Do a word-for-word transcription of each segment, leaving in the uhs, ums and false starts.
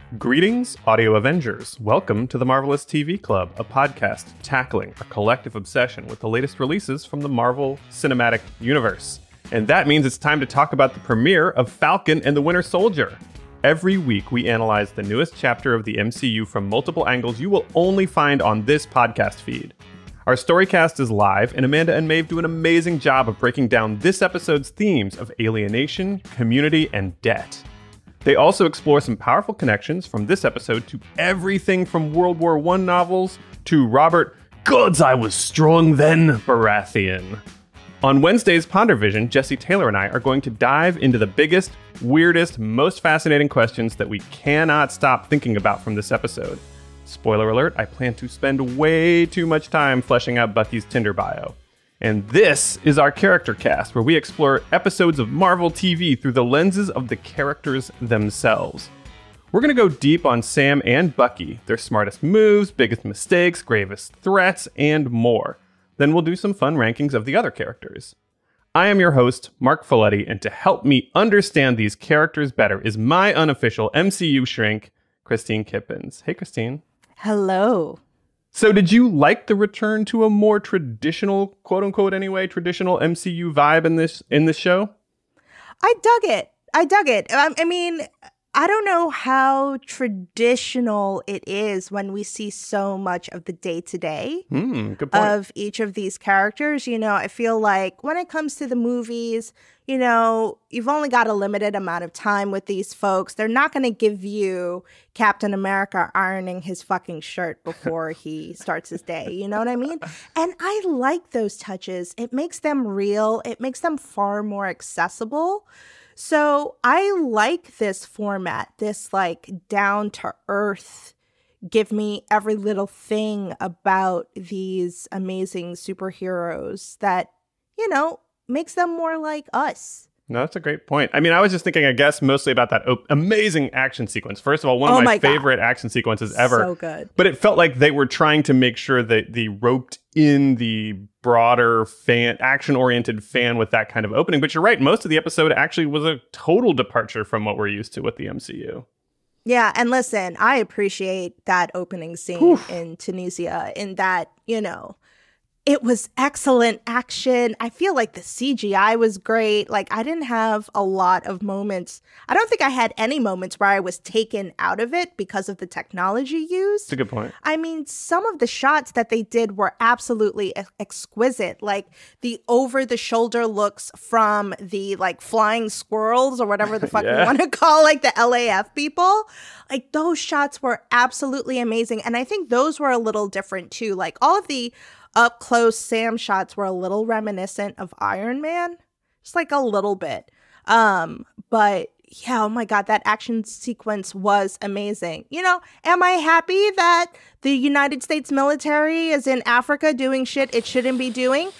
Greetings, Audio Avengers. Welcome to the Marvelous T V Club, a podcast tackling a collective obsession with the latest releases from the Marvel Cinematic Universe. And that means it's time to talk about the premiere of Falcon and the Winter Soldier. Every week, we analyze the newest chapter of the M C U from multiple angles you will only find on this podcast feed. Our Storycast is live, and Amanda and Maeve do an amazing job of breaking down this episode's themes of alienation, community, and debt. They also explore some powerful connections from this episode to everything from World War One novels to Robert "Gods, I Was Strong Then" Baratheon. On Wednesday's Pondervision, Jesse Taylor and I are going to dive into the biggest, weirdest, most fascinating questions that we cannot stop thinking about from this episode. Spoiler alert, I plan to spend way too much time fleshing out Bucky's Tinder bio. And this is our Charactercast, where we explore episodes of Marvel T V through the lenses of the characters themselves. We're going to go deep on Sam and Bucky, their smartest moves, biggest mistakes, gravest threats, and more. Then we'll do some fun rankings of the other characters. I am your host, Marc Folletti, and to help me understand these characters better is my unofficial M C U shrink, Kristine Kippins. Hey, Kristine. Hello. So did you like the return to a more traditional, quote unquote anyway, traditional M C U vibe in this in this show? I dug it. I dug it. I, I mean, I don't know how traditional it is when we see so much of the day-to-day mm, good point. of each of these characters. You know, I feel like when it comes to the movies, you know, you've only got a limited amount of time with these folks. They're not going to give you Captain America ironing his fucking shirt before he starts his day. You know what I mean? And I like those touches. It makes them real. It makes them far more accessible. So I like this format, this like down to earth, give me every little thing about these amazing superheroes that, you know, makes them more like us. No, that's a great point. I mean, I was just thinking, I guess, mostly about that op- amazing action sequence. First of all, one of oh my, my favorite action sequences ever. So good. But it felt like they were trying to make sure that they roped in the broader fan, action-oriented fan with that kind of opening. But you're right, most of the episode actually was a total departure from what we're used to with the M C U. Yeah, and listen, I appreciate that opening scene Oof. in Tunisia in that, you know, it was excellent action. I feel like the C G I was great. Like, I didn't have a lot of moments. I don't think I had any moments where I was taken out of it because of the technology used. That's a good point. I mean, some of the shots that they did were absolutely ex- exquisite. Like, the over-the-shoulder looks from the, like, flying squirrels or whatever the fuck yeah. you want to call, like, the L A F people. Like, those shots were absolutely amazing. And I think those were a little different, too. Like, all of the up close Sam shots were a little reminiscent of Iron Man, just like a little bit. Um, but yeah, oh my God, that action sequence was amazing. You know, am I happy that the United States military is in Africa doing shit it shouldn't be doing?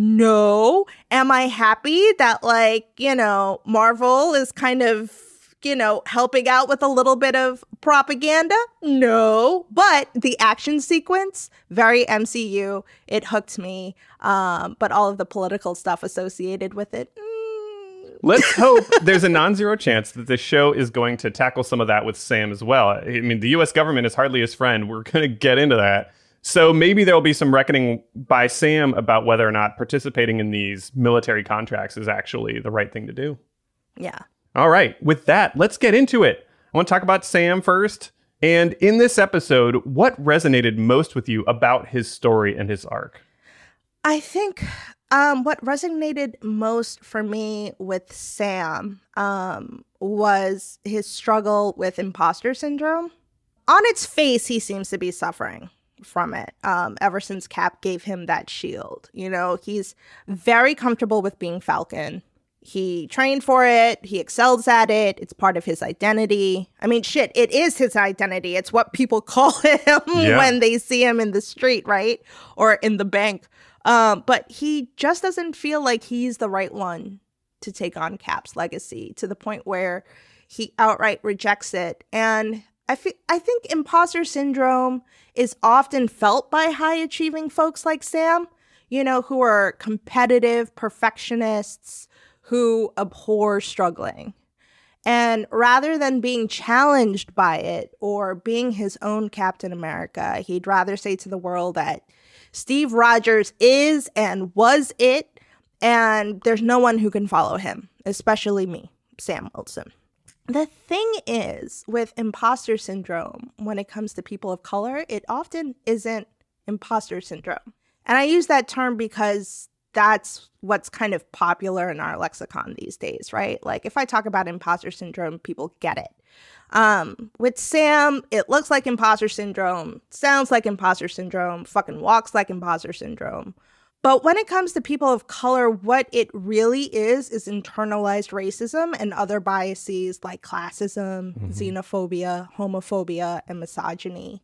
No. Am I happy that, like, you know, Marvel is kind of, you know, helping out with a little bit of propaganda? No. But the action sequence, very M C U. It hooked me. Um, but all of the political stuff associated with it. Mm. Let's hope there's a non-zero chance that the show is going to tackle some of that with Sam as well. I mean, the U S government is hardly his friend. We're going to get into that. So maybe there'll be some reckoning by Sam about whether or not participating in these military contracts is actually the right thing to do. Yeah. All right, with that, let's get into it. I want to talk about Sam first. And in this episode, what resonated most with you about his story and his arc? I think um, what resonated most for me with Sam um, was his struggle with imposter syndrome. On its face, he seems to be suffering from it um, ever since Cap gave him that shield. You know, he's very comfortable with being Falcon. He trained for it. He excels at it. It's part of his identity. I mean, shit, it is his identity. It's what people call him yeah. when they see him in the street, right? Or in the bank. Um, but he just doesn't feel like he's the right one to take on Cap's legacy to the point where he outright rejects it. And I, fe- I think imposter syndrome is often felt by high-achieving folks like Sam, you know, who are competitive perfectionists, who abhor struggling. And rather than being challenged by it or being his own Captain America, he'd rather say to the world that Steve Rogers is and was it, and there's no one who can follow him, especially me, Sam Wilson. The thing is, with imposter syndrome, when it comes to people of color, it often isn't imposter syndrome. And I use that term because that's what's kind of popular in our lexicon these days, right? Like if I talk about imposter syndrome, people get it. Um, with Sam, it looks like imposter syndrome, sounds like imposter syndrome, fucking walks like imposter syndrome. But when it comes to people of color, what it really is is internalized racism and other biases like classism, mm-hmm. xenophobia, homophobia, and misogyny.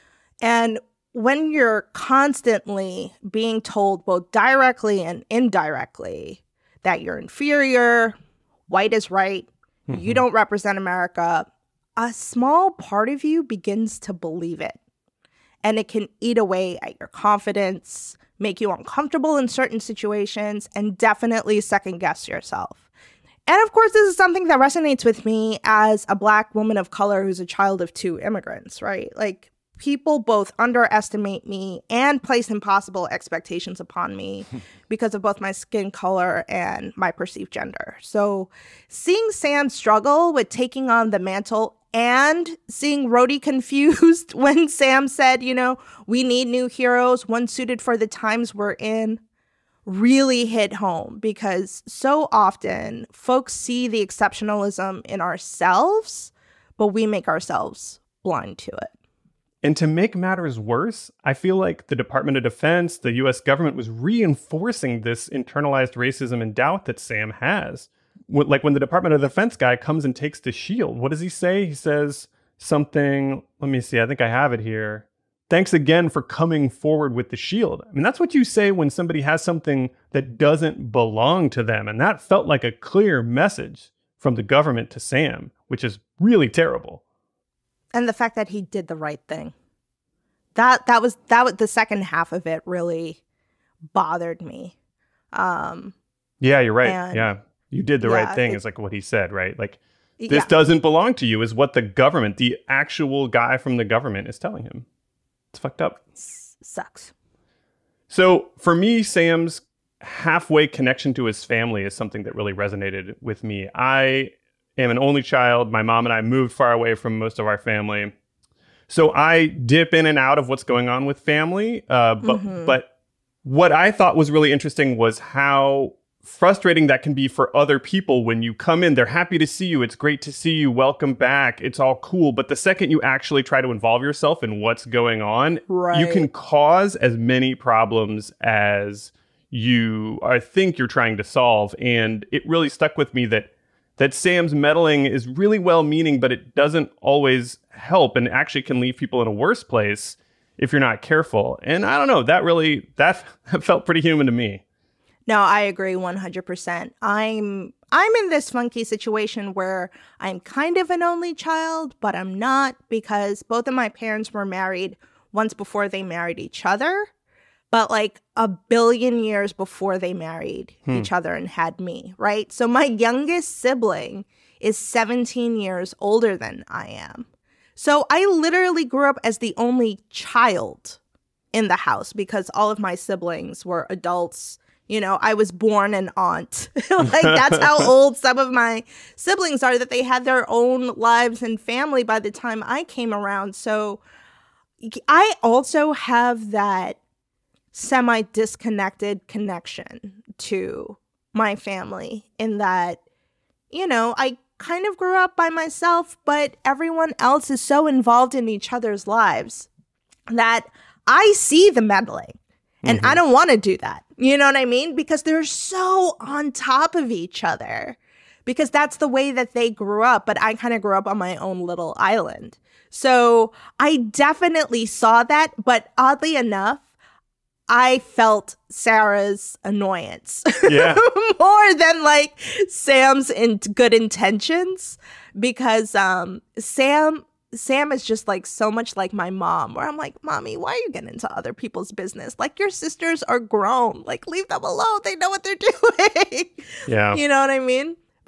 And when you're constantly being told both directly and indirectly that you're inferior, white is right, mm-hmm. you don't represent America, a small part of you begins to believe it. And it can eat away at your confidence, make you uncomfortable in certain situations, and definitely second guess yourself. And of course, this is something that resonates with me as a Black woman of color who's a child of two immigrants, right? Like, people both underestimate me and place impossible expectations upon me because of both my skin color and my perceived gender. So seeing Sam struggle with taking on the mantle and seeing Rhodey confused when Sam said, you know, we need new heroes, one suited for the times we're in, really hit home because so often folks see the exceptionalism in ourselves, but we make ourselves blind to it. And to make matters worse, I feel like the Department of Defense, the U S government, was reinforcing this internalized racism and doubt that Sam has. Like when the Department of Defense guy comes and takes the shield, what does he say? He says something, let me see, I think I have it here. Thanks again for coming forward with the shield. I mean, that's what you say when somebody has something that doesn't belong to them. And that felt like a clear message from the government to Sam, which is really terrible. And the fact that he did the right thing. That that was that was the second half of it really bothered me. Um, yeah, you're right. And, yeah, you did the yeah, right thing. It, is like what he said, right? Like this yeah. doesn't belong to you. Is what the government, the actual guy from the government, is telling him. It's fucked up. S- sucks. So for me, Sam's halfway connection to his family is something that really resonated with me. I am an only child. My mom and I moved far away from most of our family. So I dip in and out of what's going on with family. Uh, but, mm-hmm. but what I thought was really interesting was how frustrating that can be for other people when you come in. They're happy to see you. It's great to see you. Welcome back. It's all cool. But the second you actually try to involve yourself in what's going on, right. you can cause as many problems as you I think you're trying to solve. And it really stuck with me that that Sam's meddling is really well-meaning, but it doesn't always help and actually can leave people in a worse place if you're not careful. And I don't know, that really, that felt pretty human to me. No, I agree one hundred percent. I'm I'm in this funky situation where I'm kind of an only child, but I'm not because both of my parents were married once before they married each other. But like a billion years before they married hmm. each other and had me, right? So my youngest sibling is seventeen years older than I am. So I literally grew up as the only child in the house because all of my siblings were adults. You know, I was born an aunt. Like that's how old some of my siblings are, that they had their own lives and family by the time I came around. So I also have that semi-disconnected connection to my family in that, you know, I kind of grew up by myself, but everyone else is so involved in each other's lives that I see the meddling and mm-hmm. I don't want to do that. You know what I mean? Because they're so on top of each other because that's the way that they grew up. But I kind of grew up on my own little island. So I definitely saw that. But oddly enough, I felt Sarah's annoyance yeah. more than like Sam's in good intentions because um, Sam Sam is just like so much like my mom, where I'm like, Mommy, why are you getting into other people's business? Like your sisters are grown. Like leave them alone. They know what they're doing. Yeah. You know what I mean?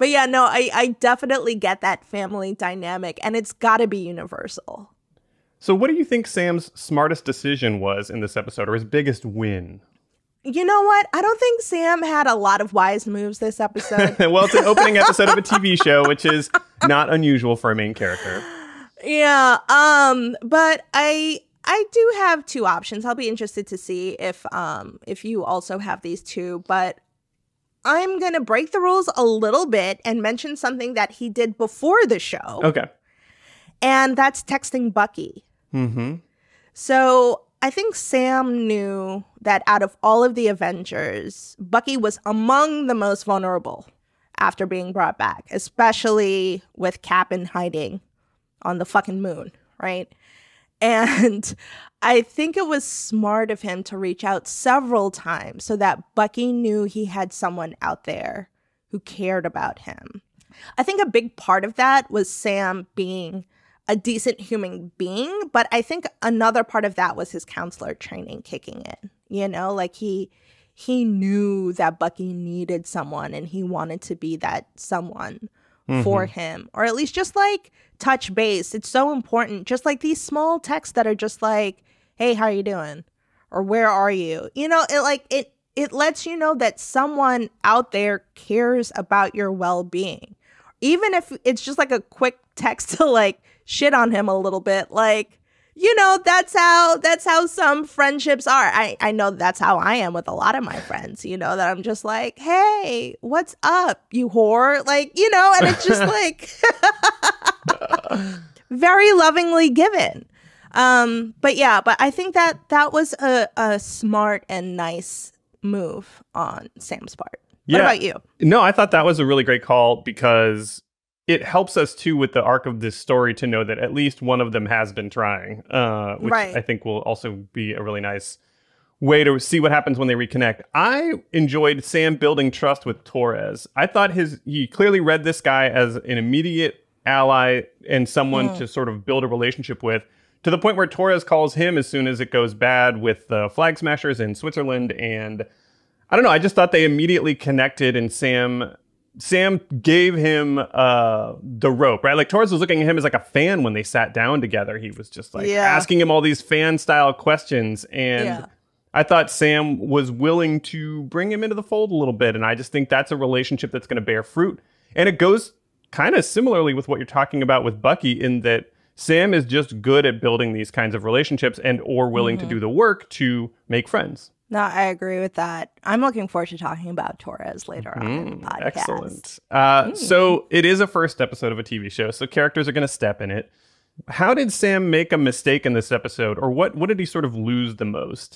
But yeah, no, I, I definitely get that family dynamic, and it's got to be universal. So what do you think Sam's smartest decision was in this episode, or his biggest win? You know what? I don't think Sam had a lot of wise moves this episode. Well, it's an opening episode of a T V show, which is not unusual for a main character. Yeah, um, but I I do have two options. I'll be interested to see if um if you also have these two, but I'm going to break the rules a little bit and mention something that he did before the show. Okay. And that's texting Bucky. Mm-hmm. So I think Sam knew that out of all of the Avengers, Bucky was among the most vulnerable after being brought back, especially with Cap in hiding on the fucking moon, right? And I think it was smart of him to reach out several times so that Bucky knew he had someone out there who cared about him. I think a big part of that was Sam being a decent human being, but I think another part of that was his counselor training kicking in. You know, like he he knew that Bucky needed someone and he wanted to be that someone mm-hmm. for him, or at least just like touch base. It's so important. Just like these small texts that are just like, hey, how are you doing? Or where are you? You know, it like it it lets you know that someone out there cares about your well-being. Even if it's just like a quick text to like shit on him a little bit, like, you know, that's how that's how some friendships are. I, I know that's how I am with a lot of my friends, you know, that I'm just like, hey, what's up, you whore? Like, you know, and it's just like very lovingly given. Um, but yeah, but I think that that was a, a smart and nice move on Sam's part. What Yeah. about you? No, I thought that was a really great call because it helps us, too, with the arc of this story to know that at least one of them has been trying, uh, which Right. I think will also be a really nice way to see what happens when they reconnect. I enjoyed Sam building trust with Torres. I thought his he clearly read this guy as an immediate ally and someone Mm. to sort of build a relationship with, to the point where Torres calls him as soon as it goes bad with the Flag Smashers in Switzerland. And I don't know, I just thought they immediately connected, and Sam Sam gave him uh, the rope, right? Like Torres was looking at him as like a fan when they sat down together. He was just like Yeah. asking him all these fan style questions. And Yeah. I thought Sam was willing to bring him into the fold a little bit. And I just think that's a relationship that's going to bear fruit. And it goes kind of similarly with what you're talking about with Bucky, in that Sam is just good at building these kinds of relationships and or willing Mm-hmm. to do the work to make friends. No, I agree with that. I'm looking forward to talking about Torres later on in the Mm, podcast. excellent. Uh, So it is a first episode of a T V show, so characters are going to step in it. How did Sam make a mistake in this episode, or what, what did he sort of lose the most?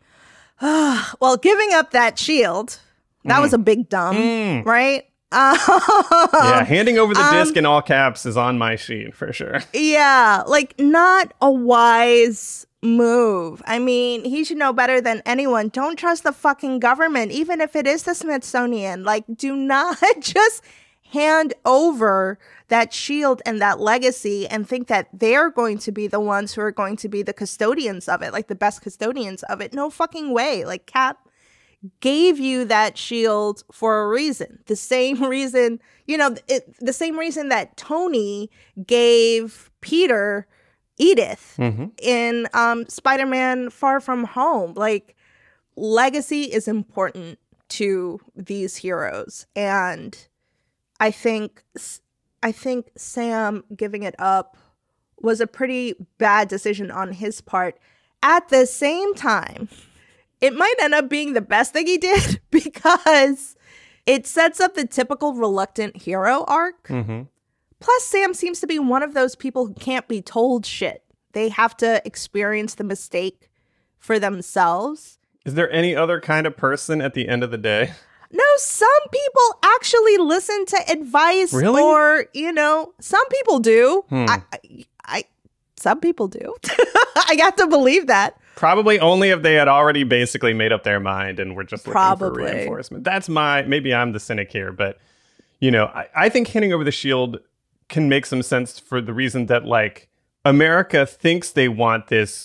Well, giving up that shield, that Mm. was a big dumb, Mm. right? Um, Yeah, handing over the um, disc in all caps is on my sheet for sure. Yeah, like not a wise move. I mean, he should know better than anyone. Don't trust the fucking government, even if it is the Smithsonian. Like, do not just hand over that shield and that legacy and think that they're going to be the ones who are going to be the custodians of it, like the best custodians of it. No fucking way. Like, Cap gave you that shield for a reason. The same reason, you know, it, the same reason that Tony gave Peter Edith Mm-hmm. in um, Spider-Man Far From Home. Like, legacy is important to these heroes. And I think, I think Sam giving it up was a pretty bad decision on his part. At the same time, it might end up being the best thing he did because it sets up the typical reluctant hero arc. Mm-hmm. Plus, Sam seems to be one of those people who can't be told shit. They have to experience the mistake for themselves. Is there any other kind of person at the end of the day? No, some people actually listen to advice. Really? Or, you know, some people do. Hmm. I, I, I, some people do. I got to believe that. Probably only if they had already basically made up their mind and were just looking Probably. for reinforcement. That's my, maybe I'm the cynic here, but, you know, I, I think handing over the shield can make some sense for the reason that, like, America thinks they want this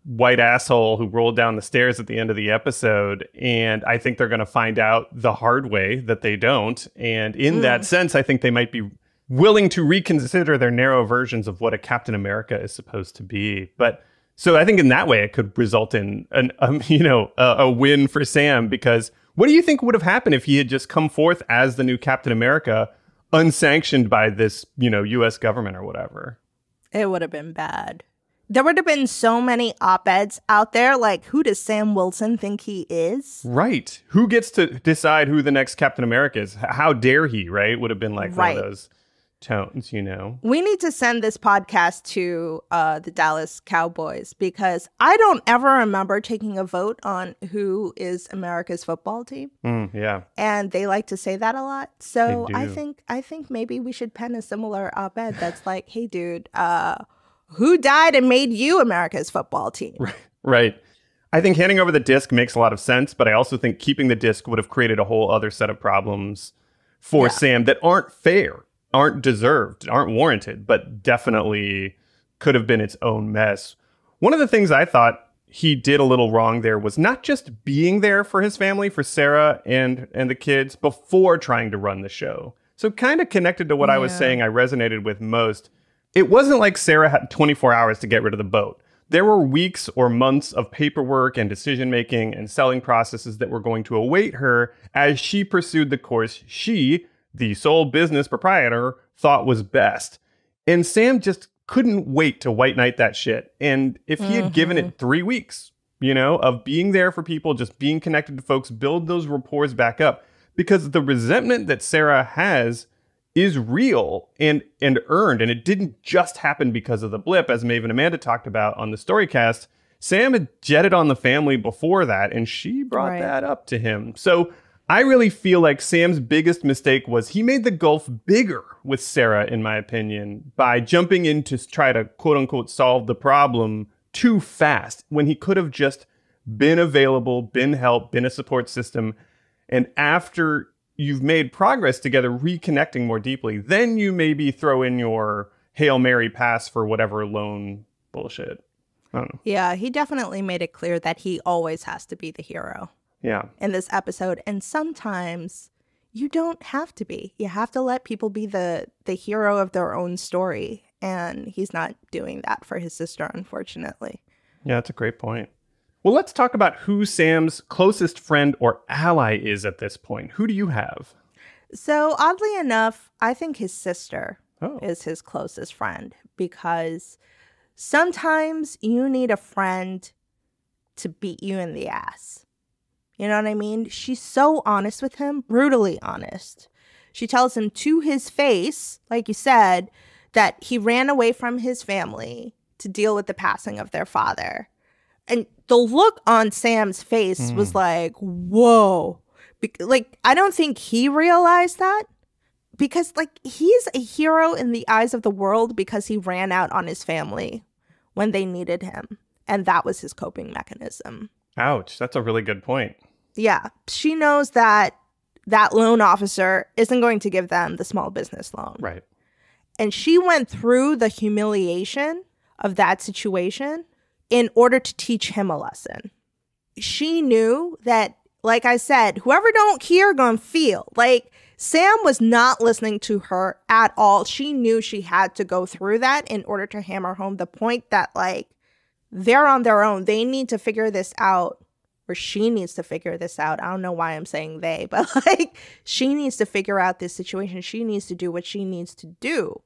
white asshole who rolled down the stairs at the end of the episode. And I think they're going to find out the hard way that they don't. And in mm. that sense, I think they might be willing to reconsider their narrow versions of what a Captain America is supposed to be. But so I think in that way, it could result in an, um, you know, a, a win for Sam, because what do you think would have happened if he had just come forth as the new Captain America, unsanctioned by this, you know, U S government or whatever? It would have been bad. There would have been so many op-eds out there, like, who does Sam Wilson think he is? Right. Who gets to decide who the next Captain America is? How dare he, right? Would have been like right. one of those tones, you know? We need to send this podcast to uh, the Dallas Cowboys, because I don't ever remember taking a vote on who is America's football team. Mm, yeah. And they like to say that a lot. So I think I think maybe we should pen a similar op-ed that's like, hey, dude, uh, who died and made you America's football team? Right. Right. I think handing over the disc makes a lot of sense, but I also think keeping the disc would have created a whole other set of problems for yeah. Sam that aren't fair, aren't deserved, aren't warranted, but definitely could have been its own mess. One of the things I thought he did a little wrong there was not just being there for his family, for Sarah and, and the kids, before trying to run the show. So kind of connected to what yeah. I was saying I resonated with most. It wasn't like Sarah had twenty-four hours to get rid of the boat. There were weeks or months of paperwork and decision-making and selling processes that were going to await her as she pursued the course she, the sole business proprietor, thought was best. And Sam just couldn't wait to white knight that shit. And if he had mm-hmm. given it three weeks, you know, of being there for people, just being connected to folks, build those rapports back up. Because the resentment that Sarah has is real and and earned, and it didn't just happen because of the blip, as Maeve and Amanda talked about on the Storycast. Sam had jetted on the family before that, and she brought right. that up to him. So I really feel like Sam's biggest mistake was he made the gulf bigger with Sarah, in my opinion, by jumping in to try to quote unquote solve the problem too fast, when he could have just been available, been help, been a support system. And after you've made progress together, reconnecting more deeply, then you maybe throw in your Hail Mary pass for whatever loan bullshit. I don't know. Yeah, he definitely made it clear that he always has to be the hero. Yeah. In this episode. And sometimes you don't have to be. You have to let people be the, the hero of their own story. And he's not doing that for his sister, unfortunately. Yeah, that's a great point. Well, let's talk about who Sam's closest friend or ally is at this point. Who do you have? So oddly enough, I think his sister oh. is his closest friend, because sometimes you need a friend to beat you in the ass. You know what I mean? She's so honest with him, brutally honest. She tells him to his face, like you said, that he ran away from his family to deal with the passing of their father. And the look on Sam's face mm. was like, whoa. Be- like, I don't think he realized that, because, like, he's a hero in the eyes of the world because he ran out on his family when they needed him. And that was his coping mechanism. Ouch. That's a really good point. Yeah. She knows that that loan officer isn't going to give them the small business loan. Right. And she went through the humiliation of that situation in order to teach him a lesson. She knew that, like I said, whoever don't hear gonna feel. Like, Sam was not listening to her at all. She knew she had to go through that in order to hammer home the point that, like, they're on their own. They need to figure this out, or she needs to figure this out. I don't know why I'm saying they, but, like, she needs to figure out this situation. She needs to do what she needs to do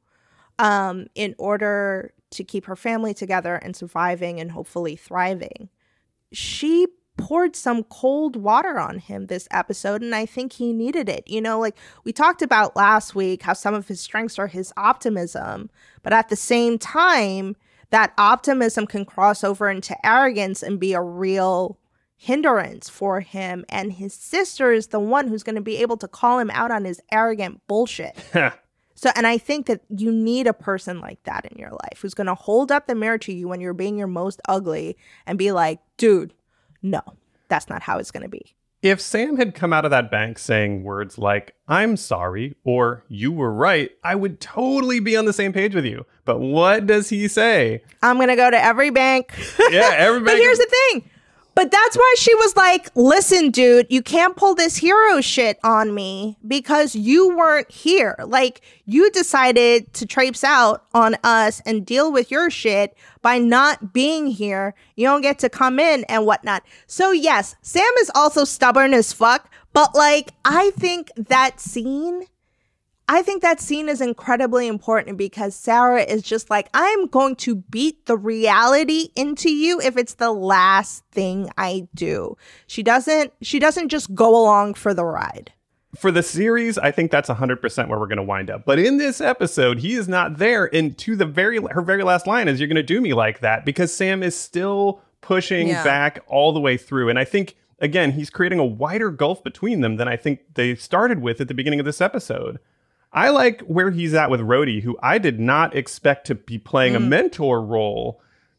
um, in order to keep her family together and surviving and hopefully thriving. She poured some cold water on him this episode, and I think he needed it. You know, like we talked about last week, how some of his strengths are his optimism, but at the same time, that optimism can cross over into arrogance and be a real hindrance for him. And his sister is the one who's going to be able to call him out on his arrogant bullshit. So, and I think that you need a person like that in your life who's going to hold up the mirror to you when you're being your most ugly and be like, dude, no, that's not how it's going to be. If Sam had come out of that bank saying words like, I'm sorry, or you were right, I would totally be on the same page with you. But what does he say? I'm going to go to every bank. Yeah, every bank. But here's the thing. But that's why she was like, listen, dude, you can't pull this hero shit on me because you weren't here. Like, you decided to traipse out on us and deal with your shit by not being here. You don't get to come in and whatnot. So, yes, Sam is also stubborn as fuck. But, like, I think that scene... I think that scene is incredibly important because Sarah is just like, I'm going to beat the reality into you if it's the last thing I do. She doesn't, she doesn't just go along for the ride. For the series, I think that's one hundred percent where we're going to wind up. But in this episode, he is not there. And to the very, her very last line is, you're going to do me like that, because Sam is still pushing yeah. back all the way through. And I think, again, he's creating a wider gulf between them than I think they started with at the beginning of this episode. I like where he's at with Rhodey, who I did not expect to be playing mm. a mentor role.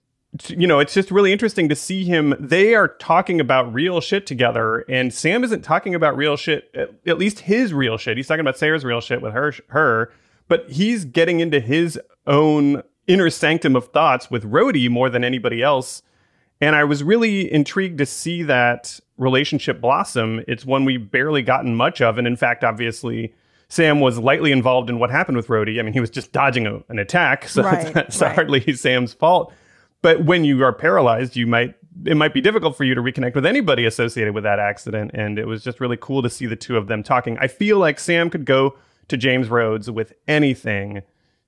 You know, it's just really interesting to see him. They are talking about real shit together, and Sam isn't talking about real shit, at, at least his real shit. He's talking about Sarah's real shit with her, her, but he's getting into his own inner sanctum of thoughts with Rhodey more than anybody else. And I was really intrigued to see that relationship blossom. It's one we've barely gotten much of. And in fact, obviously, Sam was lightly involved in what happened with Rhodey. I mean, he was just dodging a, an attack, so right, that's right. hardly Sam's fault. But when you are paralyzed, you might it might be difficult for you to reconnect with anybody associated with that accident. And it was just really cool to see the two of them talking. I feel like Sam could go to James Rhodes with anything,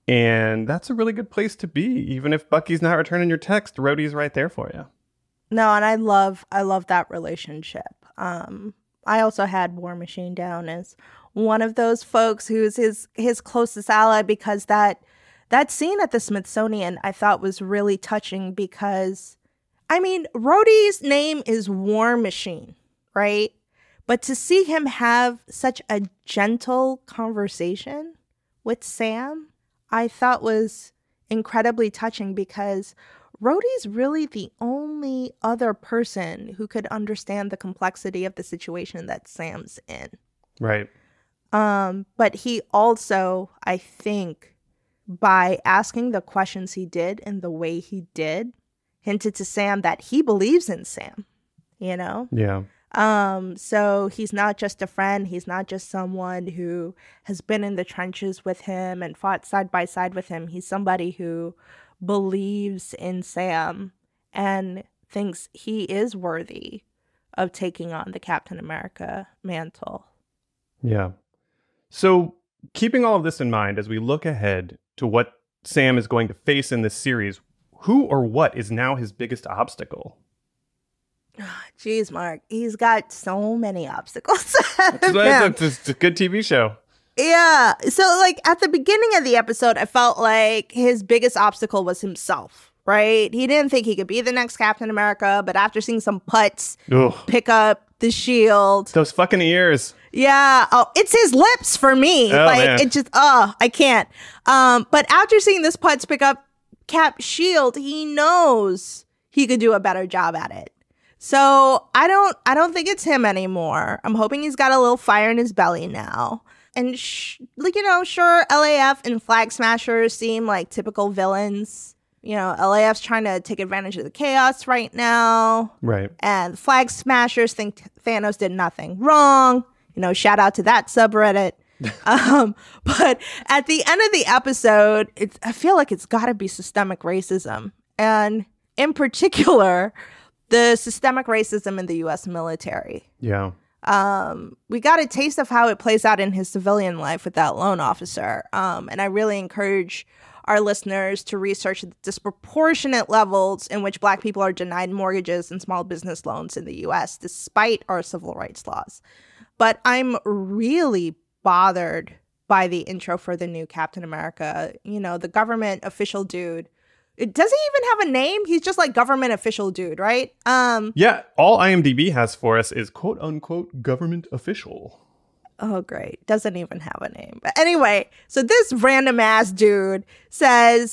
and that's a really good place to be. Even if Bucky's not returning your text, Rhodey's right there for you. No, and I love I love that relationship. Um, I also had War Machine down as one of those folks who's his his closest ally, because that that scene at the Smithsonian I thought was really touching, because I mean, Rhodey's name is War Machine, right? But to see him have such a gentle conversation with Sam, I thought was incredibly touching, because Rhodey's really the only other person who could understand the complexity of the situation that Sam's in. Right. Um, but he also, I think, by asking the questions he did and the way he did, hinted to Sam that he believes in Sam, you know? Yeah. Um, so he's not just a friend. He's not just someone who has been in the trenches with him and fought side by side with him. He's somebody who believes in Sam and thinks he is worthy of taking on the Captain America mantle. Yeah. So keeping all of this in mind, as we look ahead to what Sam is going to face in this series, who or what is now his biggest obstacle? Jeez, Mark, he's got so many obstacles. It's, it's, it's a good T V show. Yeah. So, like, at the beginning of the episode, I felt like his biggest obstacle was himself, right? He didn't think he could be the next Captain America, but after seeing some putts Ugh. pick up the shield. Those fucking ears. Yeah. Oh, it's his lips for me. Oh, like, man. it just, oh, I can't. Um, but after seeing this putts pick up Cap's shield, he knows he could do a better job at it. So I don't, I don't think it's him anymore. I'm hoping he's got a little fire in his belly now. And, sh- like, you know, sure, L A F and Flag Smashers seem like typical villains. You know, L A F's trying to take advantage of the chaos right now. Right. And Flag Smashers think Thanos did nothing wrong. You know, shout out to that subreddit. um, but at the end of the episode, it's, I feel like it's got to be systemic racism. And in particular, the systemic racism in the U S military. Yeah. Um, we got a taste of how it plays out in his civilian life with that loan officer. Um, and I really encourage our listeners to research the disproportionate levels in which Black people are denied mortgages and small business loans in the U S, despite our civil rights laws. But I'm really bothered by the intro for the new Captain America. You know, the government official dude. It doesn't even have a name. He's just like government official dude, right? Um, yeah, all IMDb has for us is quote unquote government official. Oh, great. Doesn't even have a name. But anyway, so this random ass dude says,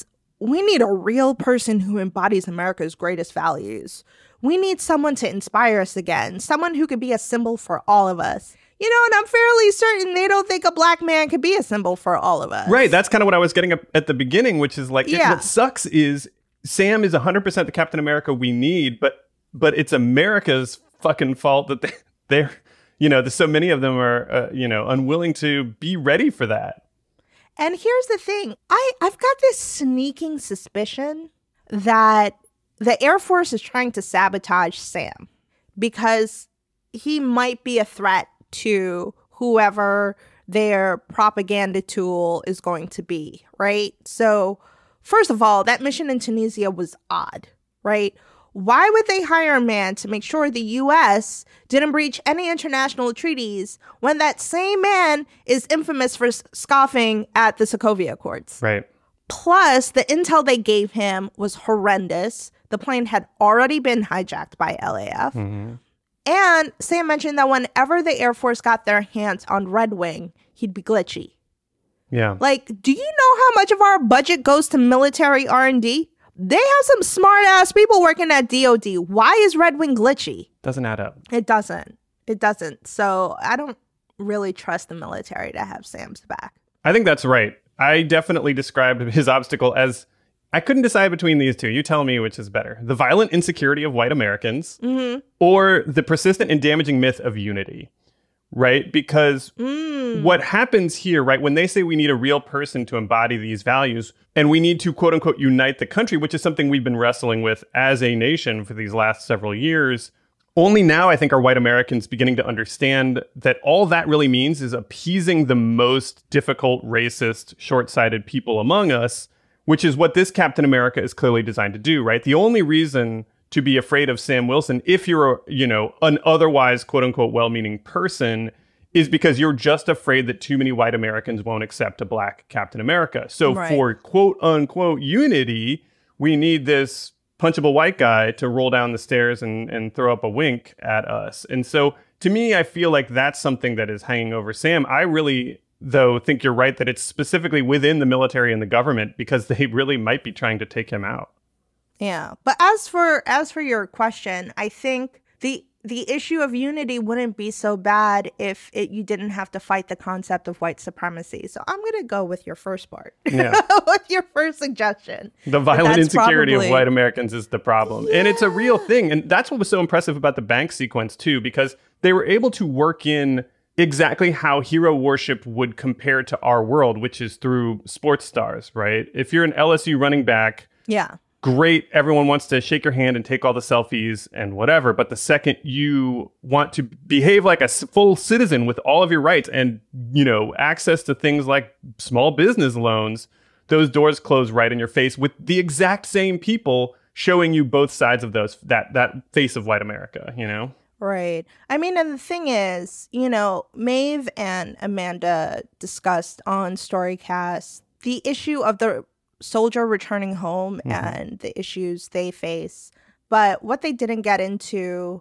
we need a real person who embodies America's greatest values. We need someone to inspire us again, someone who could be a symbol for all of us. You know, and I'm fairly certain they don't think a black man could be a symbol for all of us. Right. That's kind of what I was getting at the beginning, which is like, yeah. it, what sucks is Sam is one hundred percent the Captain America we need, but but it's America's fucking fault that they, they're, you know, so many of them are, uh, you know, unwilling to be ready for that. And here's the thing. I, I've got this sneaking suspicion that the Air Force is trying to sabotage Sam because he might be a threat to whoever their propaganda tool is going to be, right? So, first of all, that mission in Tunisia was odd, right? Why would they hire a man to make sure the U S didn't breach any international treaties when that same man is infamous for scoffing at the Sokovia Accords? Right. Plus, the intel they gave him was horrendous. The plane had already been hijacked by L A F. Mm-hmm. And Sam mentioned that whenever the Air Force got their hands on Red Wing, he'd be glitchy. Yeah. Like, do you know how much of our budget goes to military R and D? They have some smart-ass people working at D O D. Why is Red Wing glitchy? Doesn't add up. It doesn't. It doesn't. So I don't really trust the military to have Sam's back. I think that's right. I definitely described his obstacle as, I couldn't decide between these two. You tell me which is better. The violent insecurity of white Americans mm-hmm. or the persistent and damaging myth of unity, right? Because mm. what happens here, right, when they say we need a real person to embody these values and we need to, quote unquote, unite the country, which is something we've been wrestling with as a nation for these last several years, only now I think are white Americans beginning to understand that all that really means is appeasing the most difficult, racist, short-sighted people among us, which is what this Captain America is clearly designed to do, right? The only reason to be afraid of Sam Wilson, if you're, you know, an otherwise, quote unquote, well-meaning person, is because you're just afraid that too many white Americans won't accept a black Captain America. So right. for quote unquote unity, we need this punchable white guy to roll down the stairs and, and throw up a wink at us. And so to me, I feel like that's something that is hanging over Sam. I really, though, think you're right that it's specifically within the military and the government because they really might be trying to take him out. Yeah. But as for as for your question, I think the the issue of unity wouldn't be so bad if it, you didn't have to fight the concept of white supremacy. So I'm going to go with your first part, yeah. with your first suggestion. The violent insecurity probably... of white Americans is the problem. Yeah. And it's a real thing. And that's what was so impressive about the bank sequence, too, because they were able to work in exactly how hero worship would compare to our world, which is through sports stars, right? If you're an L S U running back, yeah. great, everyone wants to shake your hand and take all the selfies and whatever. But the second you want to behave like a full citizen with all of your rights and, you know, access to things like small business loans, those doors close right in your face with the exact same people showing you both sides of those, that, that face of white America, you know? Right. I mean, and the thing is, you know, Maeve and Amanda discussed on Storycast the issue of the soldier returning home mm-hmm. and the issues they face. But what they didn't get into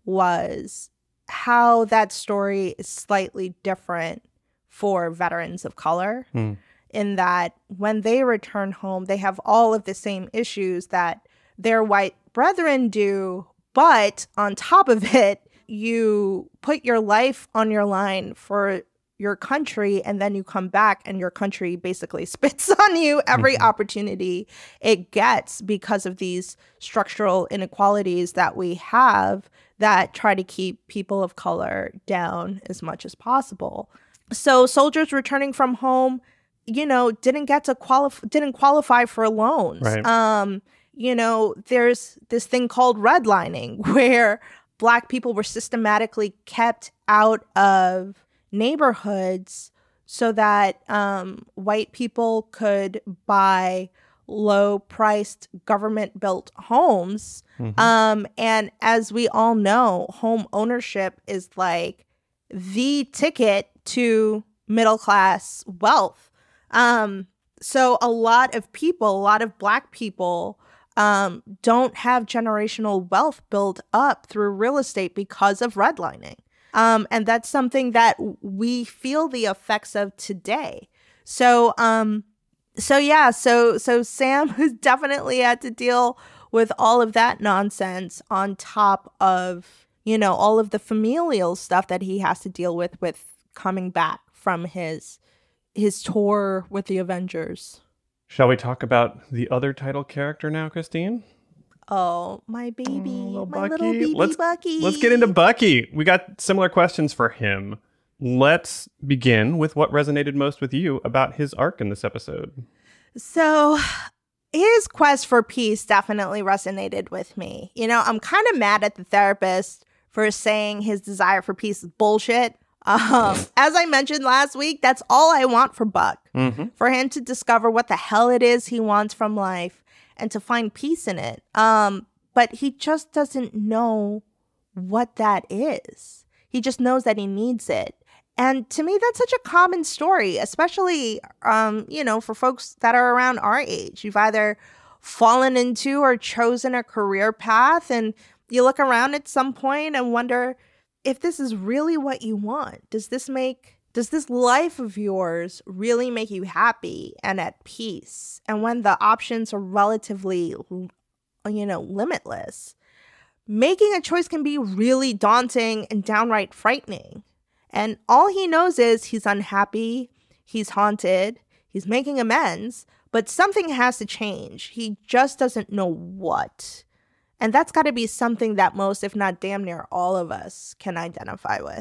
was how that story is slightly different for veterans of color mm. in that when they return home, they have all of the same issues that their white brethren do. But on top of it, you put your life on your line for your country, and then you come back and your country basically spits on you every mm-hmm. opportunity it gets because of these structural inequalities that we have that try to keep people of color down as much as possible. So soldiers returning from home, you know, didn't get to qualify, didn't qualify for loans. Right. Um, you know, there's this thing called redlining where Black people were systematically kept out of neighborhoods so that um, white people could buy low-priced government-built homes. Mm-hmm. Um, and as we all know, home ownership is like the ticket to middle-class wealth. Um, so a lot of people, a lot of Black people um, don't have generational wealth built up through real estate because of redlining. Um, and that's something that we feel the effects of today. So um, So yeah, so so Sam has definitely had to deal with all of that nonsense on top of, you know, all of the familial stuff that he has to deal with with coming back from his his tour with the Avengers. Shall we talk about the other title character now, Kristine? Oh, my baby, oh, little my Bucky. little baby let's, Bucky. Let's get into Bucky. We got similar questions for him. Let's begin with what resonated most with you about his arc in this episode. So his quest for peace definitely resonated with me. You know, I'm kind of mad at the therapist for saying his desire for peace is bullshit. Um, as I mentioned last week, that's all I want for Buck. Mm-hmm. For him to discover what the hell it is he wants from life and to find peace in it. Um, but he just doesn't know what that is. He just knows that he needs it. And to me, that's such a common story, especially, um, you know, for folks that are around our age. You've either fallen into or chosen a career path, and you look around at some point and wonder if this is really what you want. Does this make, does this life of yours really make you happy and at peace? And when the options are relatively, you know, limitless, making a choice can be really daunting and downright frightening. And all he knows is he's unhappy, he's haunted, he's making amends, but something has to change. He just doesn't know what. And that's got to be something that most, if not damn near all of us, can identify with.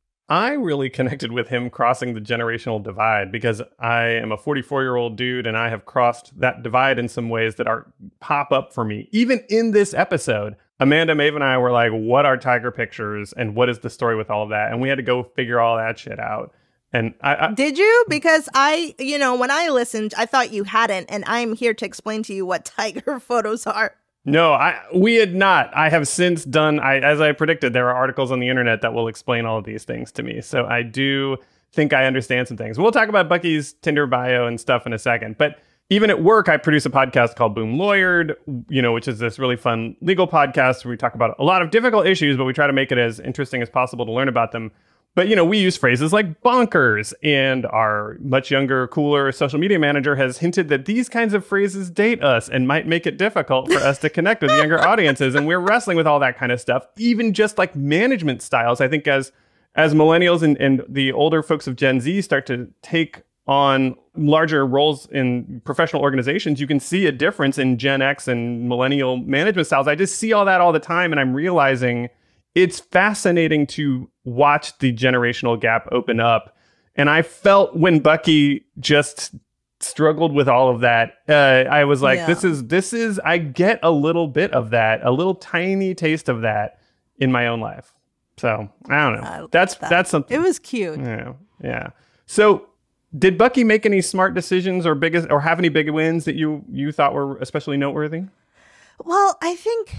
I really connected with him crossing the generational divide because I am a forty-four-year-old dude and I have crossed that divide in some ways that are pop up for me. Even in this episode, Amanda, Maeve, and I were like, what are tiger pictures and what is the story with all of that? And we had to go figure all that shit out. And I, I Did you? Because I, you know, when I listened, I thought you hadn't. And I'm here to explain to you what tiger photos are. No, I we had not. I have since done, I, as I predicted, there are articles on the internet that will explain all of these things to me. So I do think I understand some things. We'll talk about Bucky's Tinder bio and stuff in a second. But even at work, I produce a podcast called Boom Lawyered, you know, which is this really fun legal podcast where we talk about a lot of difficult issues, but we try to make it as interesting as possible to learn about them. But, you know, we use phrases like bonkers, and our much younger, cooler social media manager has hinted that these kinds of phrases date us and might make it difficult for us to connect with younger audiences. And we're wrestling with all that kind of stuff, even just like management styles. I think as as millennials and, and the older folks of Gen Z start to take on larger roles in professional organizations, you can see a difference in Gen X and millennial management styles. I just see all that all the time, and I'm realizing it's fascinating to watch the generational gap open up. And I felt when Bucky just struggled with all of that, uh, I was like, yeah. this is, this is, I get a little bit of that, a little tiny taste of that in my own life. So I don't know. I that's, that. that's something. It was cute. Yeah. Yeah. So did Bucky make any smart decisions or biggest, or have any big wins that you, you thought were especially noteworthy? Well, I think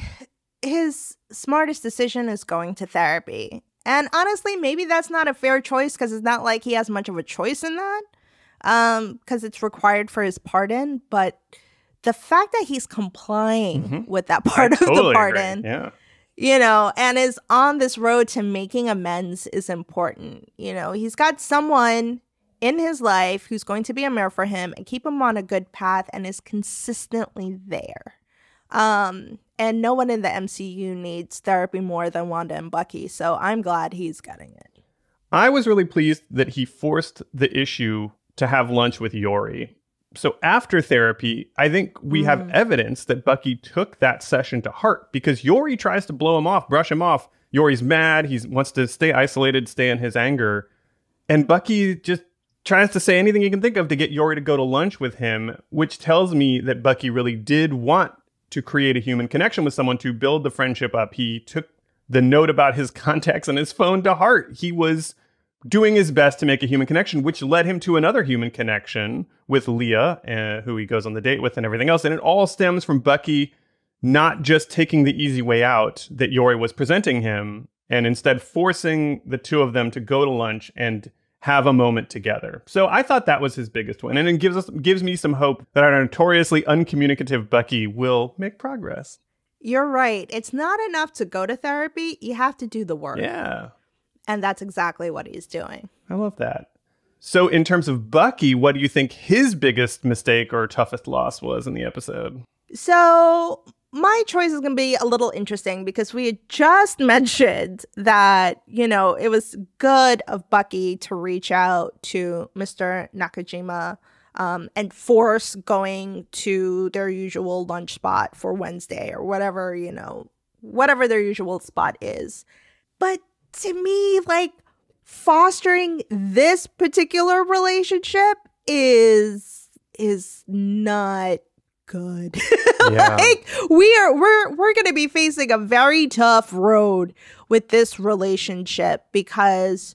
his smartest decision is going to therapy. And honestly, maybe that's not a fair choice because it's not like he has much of a choice in that, um, because it's required for his pardon. But the fact that he's complying mm-hmm. with that part I of totally the pardon, agree. Yeah. you know, and is on this road to making amends is important. You know, he's got someone in his life who's going to be a mirror for him and keep him on a good path and is consistently there. Um, and no one in the M C U needs therapy more than Wanda and Bucky, so I'm glad he's getting it. I was really pleased that he forced the issue to have lunch with Yori. So after therapy, I think we mm. have evidence that Bucky took that session to heart because Yori tries to blow him off, brush him off. Yori's mad. He wants to stay isolated, stay in his anger. And Bucky just tries to say anything he can think of to get Yori to go to lunch with him, which tells me that Bucky really did want to create a human connection with someone, to build the friendship up. He took the note about his contacts on his phone to heart. He was doing his best to make a human connection, which led him to another human connection with Leah, uh, who he goes on the date with and everything else. And it all stems from Bucky not just taking the easy way out that Yori was presenting him, and instead forcing the two of them to go to lunch and have a moment together. So I thought that was his biggest win. And it gives us gives me some hope that our notoriously uncommunicative Bucky will make progress. You're right. It's not enough to go to therapy. You have to do the work. Yeah. And that's exactly what he's doing. I love that. So in terms of Bucky, what do you think his biggest mistake or toughest loss was in the episode? So my choice is going to be a little interesting because we had just mentioned that, you know, it was good of Bucky to reach out to Mister Nakajima um, and force going to their usual lunch spot for Wednesday or whatever, you know, whatever their usual spot is. But to me, like, fostering this particular relationship is is not good. Yeah. Like we are we're we're going to be facing a very tough road with this relationship because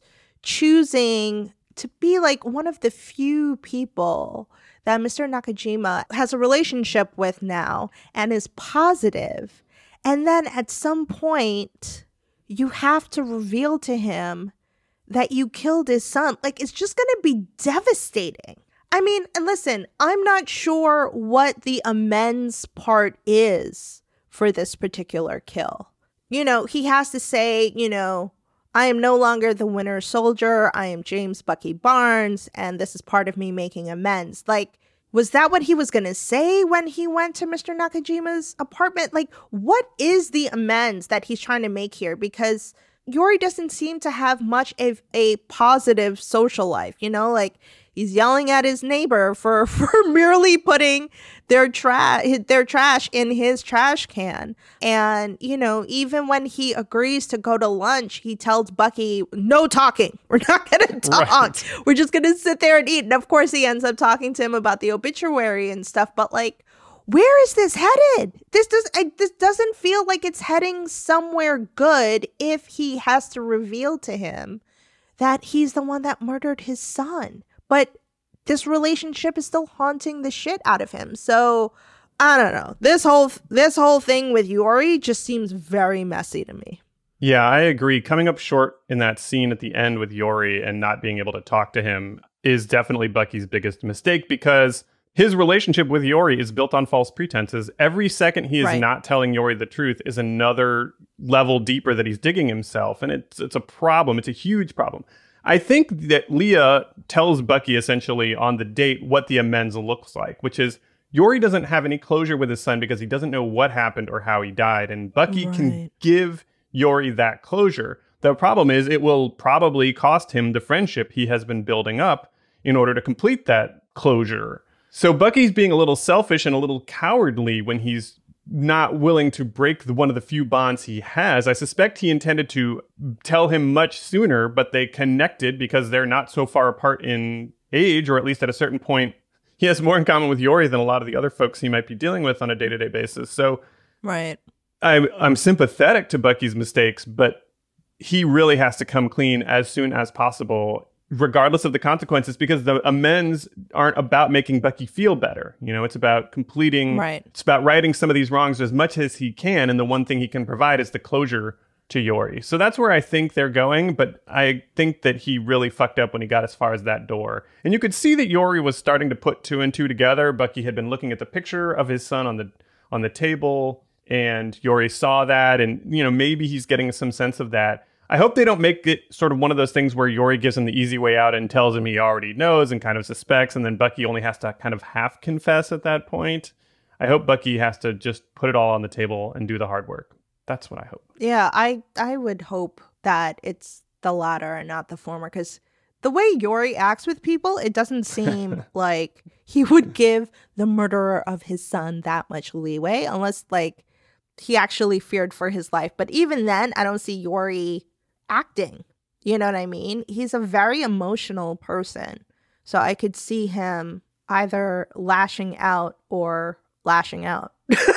choosing to be like one of the few people that Mister Nakajima has a relationship with now and is positive, and then at some point you have to reveal to him that you killed his son. Like, it's just going to be devastating. I mean, and listen, I'm not sure what the amends part is for this particular kill. You know, he has to say, you know, I am no longer the Winter Soldier. I am James Bucky Barnes, and this is part of me making amends. Like, was that what he was going to say when he went to Mister Nakajima's apartment? Like, what is the amends that he's trying to make here? Because Yori doesn't seem to have much of a positive social life, you know? Like, he's yelling at his neighbor for, for merely putting their, tra- their trash in his trash can. And, you know, even when he agrees to go to lunch, he tells Bucky, no talking. We're not going to talk. Right. We're just going to sit there and eat. And of course, he ends up talking to him about the obituary and stuff. But, like, where is this headed? This does I, this doesn't feel like it's heading somewhere good if he has to reveal to him that he's the one that murdered his son. But this relationship is still haunting the shit out of him. So I don't know. This whole this whole thing with Yori just seems very messy to me. Yeah, I agree. Coming up short in that scene at the end with Yori and not being able to talk to him is definitely Bucky's biggest mistake, because his relationship with Yori is built on false pretenses. Every second he is right. not telling Yori the truth is another level deeper that he's digging himself. And it's it's a problem. It's a huge problem. I think that Leah tells Bucky essentially on the date what the amends looks like, which is Yori doesn't have any closure with his son because he doesn't know what happened or how he died. And Bucky right. can give Yori that closure. The problem is it will probably cost him the friendship he has been building up in order to complete that closure. So Bucky's being a little selfish and a little cowardly when he's not willing to break the, one of the few bonds he has. I suspect he intended to tell him much sooner, but they connected because they're not so far apart in age, or at least at a certain point, he has more in common with Yori than a lot of the other folks he might be dealing with on a day-to-day basis. So right. I'm, I'm sympathetic to Bucky's mistakes, but he really has to come clean as soon as possible, regardless of the consequences, because the amends aren't about making Bucky feel better. You know, it's about completing, right. it's about righting some of these wrongs as much as he can. And the one thing he can provide is the closure to Yori. So that's where I think they're going. But I think that he really fucked up when he got as far as that door. And you could see that Yori was starting to put two and two together. Bucky had been looking at the picture of his son on the on the table, and Yori saw that. And, you know, maybe he's getting some sense of that. I hope they don't make it sort of one of those things where Yori gives him the easy way out and tells him he already knows and kind of suspects, and then Bucky only has to kind of half confess at that point. I hope Bucky has to just put it all on the table and do the hard work. That's what I hope. Yeah, I, I would hope that it's the latter and not the former, because the way Yori acts with people, it doesn't seem like he would give the murderer of his son that much leeway, unless, like, he actually feared for his life. But even then, I don't see Yori acting. You know what I mean? He's a very emotional person. So I could see him either lashing out or lashing out.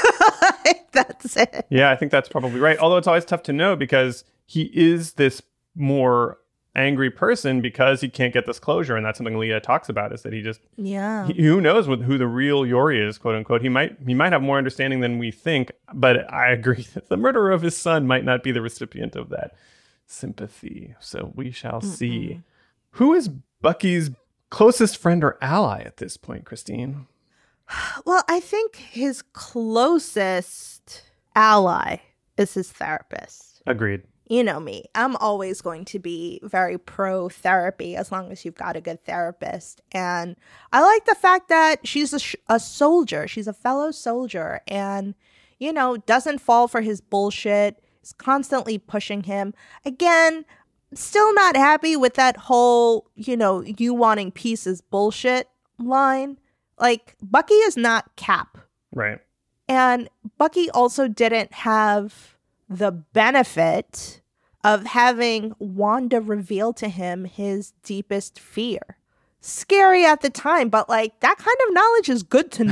That's it. Yeah, I think that's probably right. Although it's always tough to know because he is this more angry person because he can't get this closure. And that's something Leah talks about, is that he just, yeah, he, who knows what, who the real Yori is, quote unquote. He might, he might have more understanding than we think, but I agree that the murderer of his son might not be the recipient of that sympathy. So we shall Mm-mm. see. Who is Bucky's closest friend or ally at this point, Kristine? Well, I think his closest ally is his therapist. Agreed. you know me, I'm always going to be very pro therapy as long as you've got a good therapist. And I like the fact that she's a, sh- a soldier. She's a fellow soldier and, you know, doesn't fall for his bullshit, is constantly pushing him. Again, still not happy with that whole, you know, you wanting peace is bullshit line. Like, Bucky is not Cap. Right. And Bucky also didn't have the benefit of having Wanda reveal to him his deepest fear. Scary at the time, but like that kind of knowledge is good to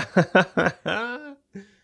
know.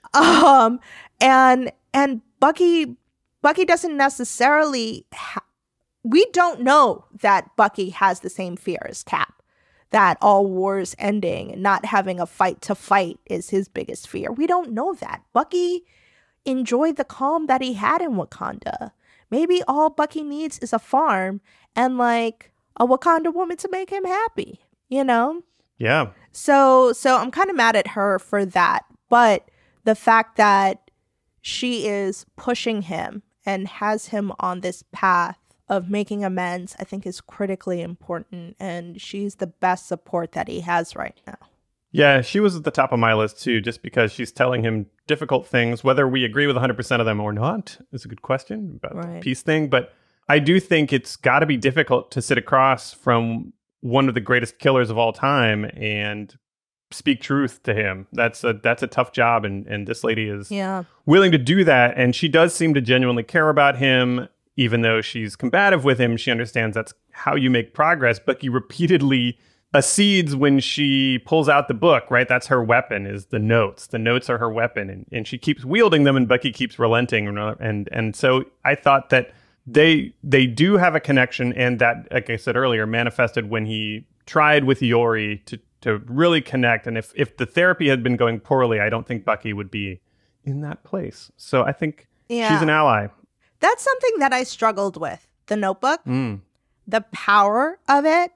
um, and and Bucky, Bucky doesn't necessarily. Ha- we don't know that Bucky has the same fear as Cap. That all wars ending and not having a fight to fight is his biggest fear. We don't know that. Bucky enjoyed the calm that he had in Wakanda. Maybe all Bucky needs is a farm and like a Wakanda woman to make him happy, you know? Yeah. So so I'm kind of mad at her for that. But the fact that she is pushing him and has him on this path of making amends, I think is critically important. And she's the best support that he has right now. Yeah, she was at the top of my list too, just because she's telling him difficult things. Whether we agree with one hundred percent of them or not is a good question about right. the peace thing. But I do think it's got to be difficult to sit across from one of the greatest killers of all time and speak truth to him. That's a that's a tough job, and and this lady is yeah. willing to do that. And she does seem to genuinely care about him, even though she's combative with him. She understands that's how you make progress. Bucky repeatedly accedes when she pulls out the book, right? That's her weapon, is the notes. The notes are her weapon, and, and she keeps wielding them, and Bucky keeps relenting. And and so I thought that they they do have a connection, and that, like I said earlier, manifested when he tried with Yori to to really connect. And if, if the therapy had been going poorly, I don't think Bucky would be in that place. So I think yeah. she's an ally. That's something that I struggled with, the Notebook, mm. the power of it.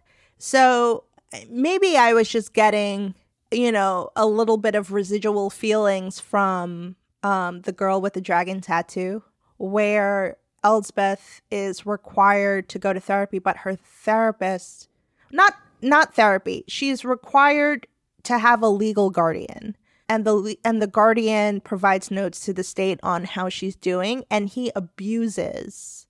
So maybe I was just getting, you know, a little bit of residual feelings from um, the girl with the dragon tattoo, where Elsbeth is required to go to therapy, but her therapist, not not therapy, she's required to have a legal guardian. And the and the guardian provides notes to the state on how she's doing, and he abuses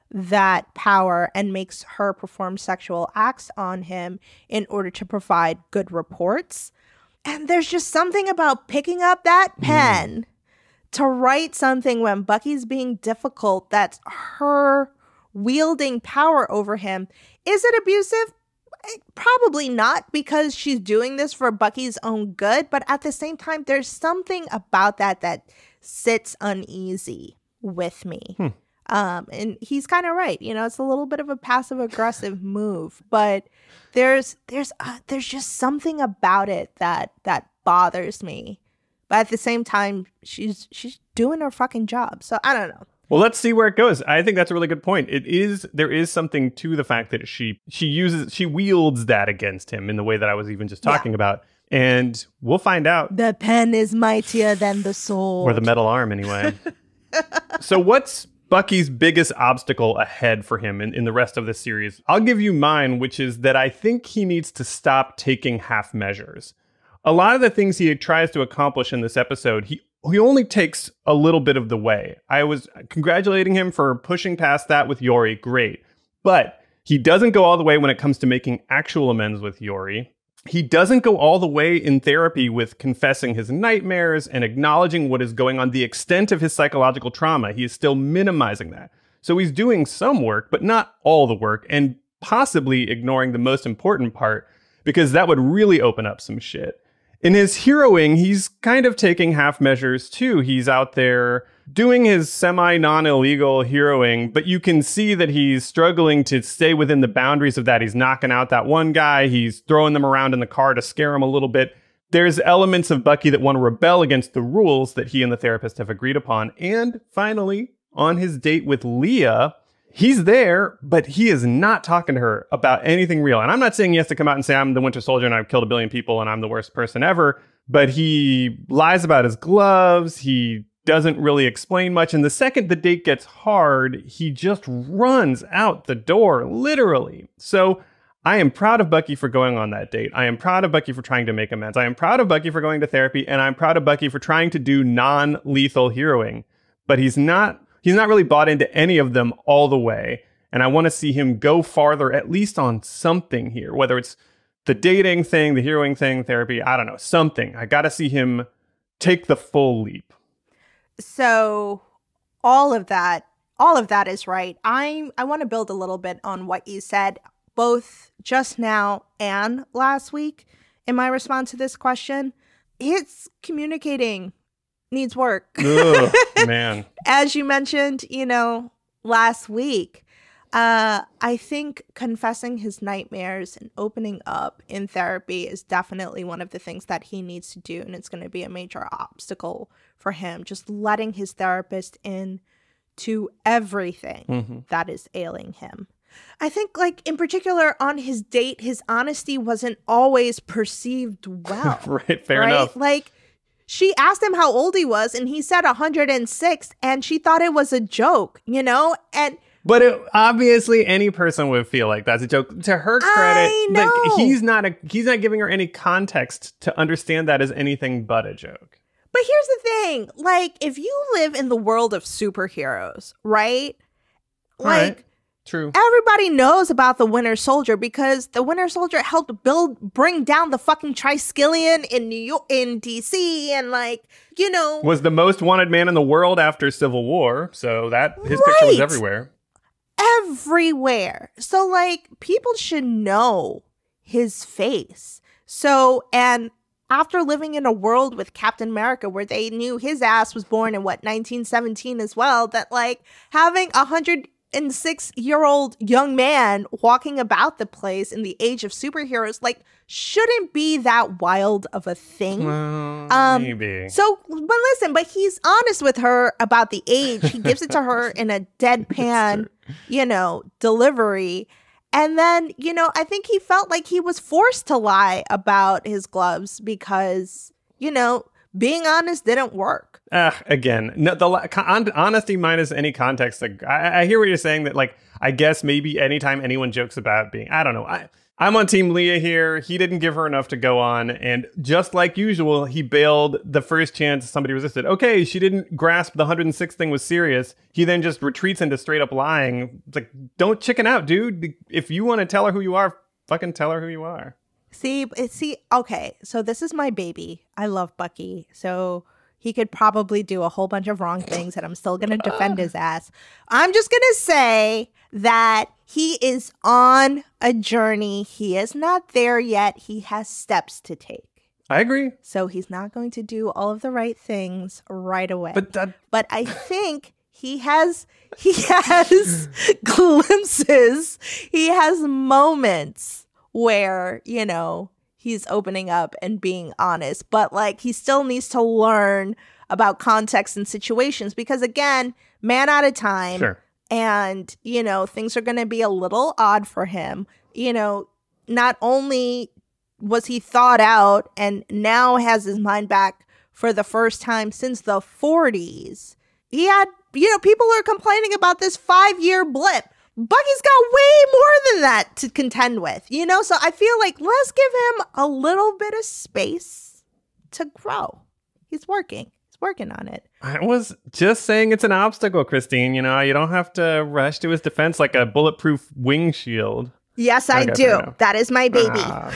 that power and makes her perform sexual acts on him in order to provide good reports. And there's just something about picking up that pen mm. to write something when Bucky's being difficult that's her wielding power over him. Is it abusive? Probably not, because she's doing this for Bucky's own good. But at the same time, there's something about that that sits uneasy with me. Hmm. Um, and he's kind of right. You know, it's a little bit of a passive aggressive move, but there's there's uh, there's just something about it that that bothers me. But at the same time, she's she's doing her fucking job. So I don't know. Well, let's see where it goes. I think that's a really good point. It is there is something to the fact that she she uses she wields that against him in the way that I was even just talking yeah. about. And we'll find out. The pen is mightier than the sword. Or the metal arm, anyway. So what's Bucky's biggest obstacle ahead for him in, in the rest of this series? I'll give you mine, which is that I think he needs to stop taking half measures. A lot of the things he tries to accomplish in this episode, he he only takes a little bit of the way. I was congratulating him for pushing past that with Yori. Great. But he doesn't go all the way when it comes to making actual amends with Yori. He doesn't go all the way in therapy with confessing his nightmares and acknowledging what is going on, the extent of his psychological trauma. He is still minimizing that. So he's doing some work, but not all the work, and possibly ignoring the most important part, because that would really open up some shit. In his heroing, he's kind of taking half measures too. He's out there doing his semi-non-illegal heroing, but you can see that he's struggling to stay within the boundaries of that. He's knocking out that one guy. He's throwing them around in the car to scare him a little bit. There's elements of Bucky that want to rebel against the rules that he and the therapist have agreed upon. And finally, on his date with Leah, he's there, but he is not talking to her about anything real. And I'm not saying he has to come out and say, I'm the Winter Soldier and I've killed a billion people and I'm the worst person ever. But he lies about his gloves. He doesn't really explain much. And the second the date gets hard, he just runs out the door, literally. So I am proud of Bucky for going on that date. I am proud of Bucky for trying to make amends. I am proud of Bucky for going to therapy. And I'm proud of Bucky for trying to do non-lethal heroing. But he's not, he's not really bought into any of them all the way. And I want to see him go farther, at least on something here, whether it's the dating thing, the heroing thing, therapy, I don't know, something. I got to see him take the full leap. So all of that, all of that is right. I I want to build a little bit on what you said, both just now and last week in my response to this question. It's communicating needs work. Ugh, man. As you mentioned, you know, last week, uh, I think confessing his nightmares and opening up in therapy is definitely one of the things that he needs to do. And it's going to be a major obstacle for him, just letting his therapist in to everything mm-hmm. that is ailing him. I think, like, in particular on his date, his honesty wasn't always perceived well. Right, fair right? enough. Like, she asked him how old he was, and he said one hundred six, and she thought it was a joke, you know? And But it, obviously, any person would feel like that's a joke. To her credit, I know. like he's not a he's not giving her any context to understand that as anything but a joke. But here's the thing: like, if you live in the world of superheroes, right? Like, right. True. Everybody knows about the Winter Soldier because the Winter Soldier helped build, bring down the fucking Triskelion in New York, in D C, and like, you know, was the most wanted man in the world after Civil War. So that his right. picture was everywhere. Everywhere. So like people should know his face. So, and after living in a world with Captain America where they knew his ass was born in what, nineteen seventeen as well, that like having a hundred and six year old young man walking about the place in the age of superheroes like shouldn't be that wild of a thing. Well, um, maybe. So, but listen, but he's honest with her about the age. He gives it to her in a deadpan, you know, delivery. And then, you know, I think he felt like he was forced to lie about his gloves because, you know, being honest didn't work. Uh, again, no, the con- honesty minus any context. Like, I, I hear what you're saying that, like, I guess maybe anytime anyone jokes about being, I don't know. I, I'm on Team Leah here. He didn't give her enough to go on. And just like usual, he bailed the first chance somebody resisted. Okay, she didn't grasp the one hundred six thing was serious. He then just retreats into straight up lying. It's like, don't chicken out, dude. If you want to tell her who you are, fucking tell her who you are. See, see, okay, so this is my baby. I love Bucky. So he could probably do a whole bunch of wrong things and I'm still going to defend his ass. I'm just going to say that he is on a journey. He is not there yet. He has steps to take. I agree. So he's not going to do all of the right things right away. But that- but I think he has he has glimpses. He has moments where, you know, he's opening up and being honest, but like he still needs to learn about context and situations because again, man at a time. Sure. And, you know, things are going to be a little odd for him. You know, not only was he thought out and now has his mind back for the first time since the forties, he had, you know, people are complaining about this five year blip. Bucky's got way more than that to contend with, you know? So I feel like let's give him a little bit of space to grow. He's working. He's working on it. I was just saying it's an obstacle, Kristine. You know, you don't have to rush to his defense like a bulletproof wing shield. Yes, I okay, do. That is my baby. Ah.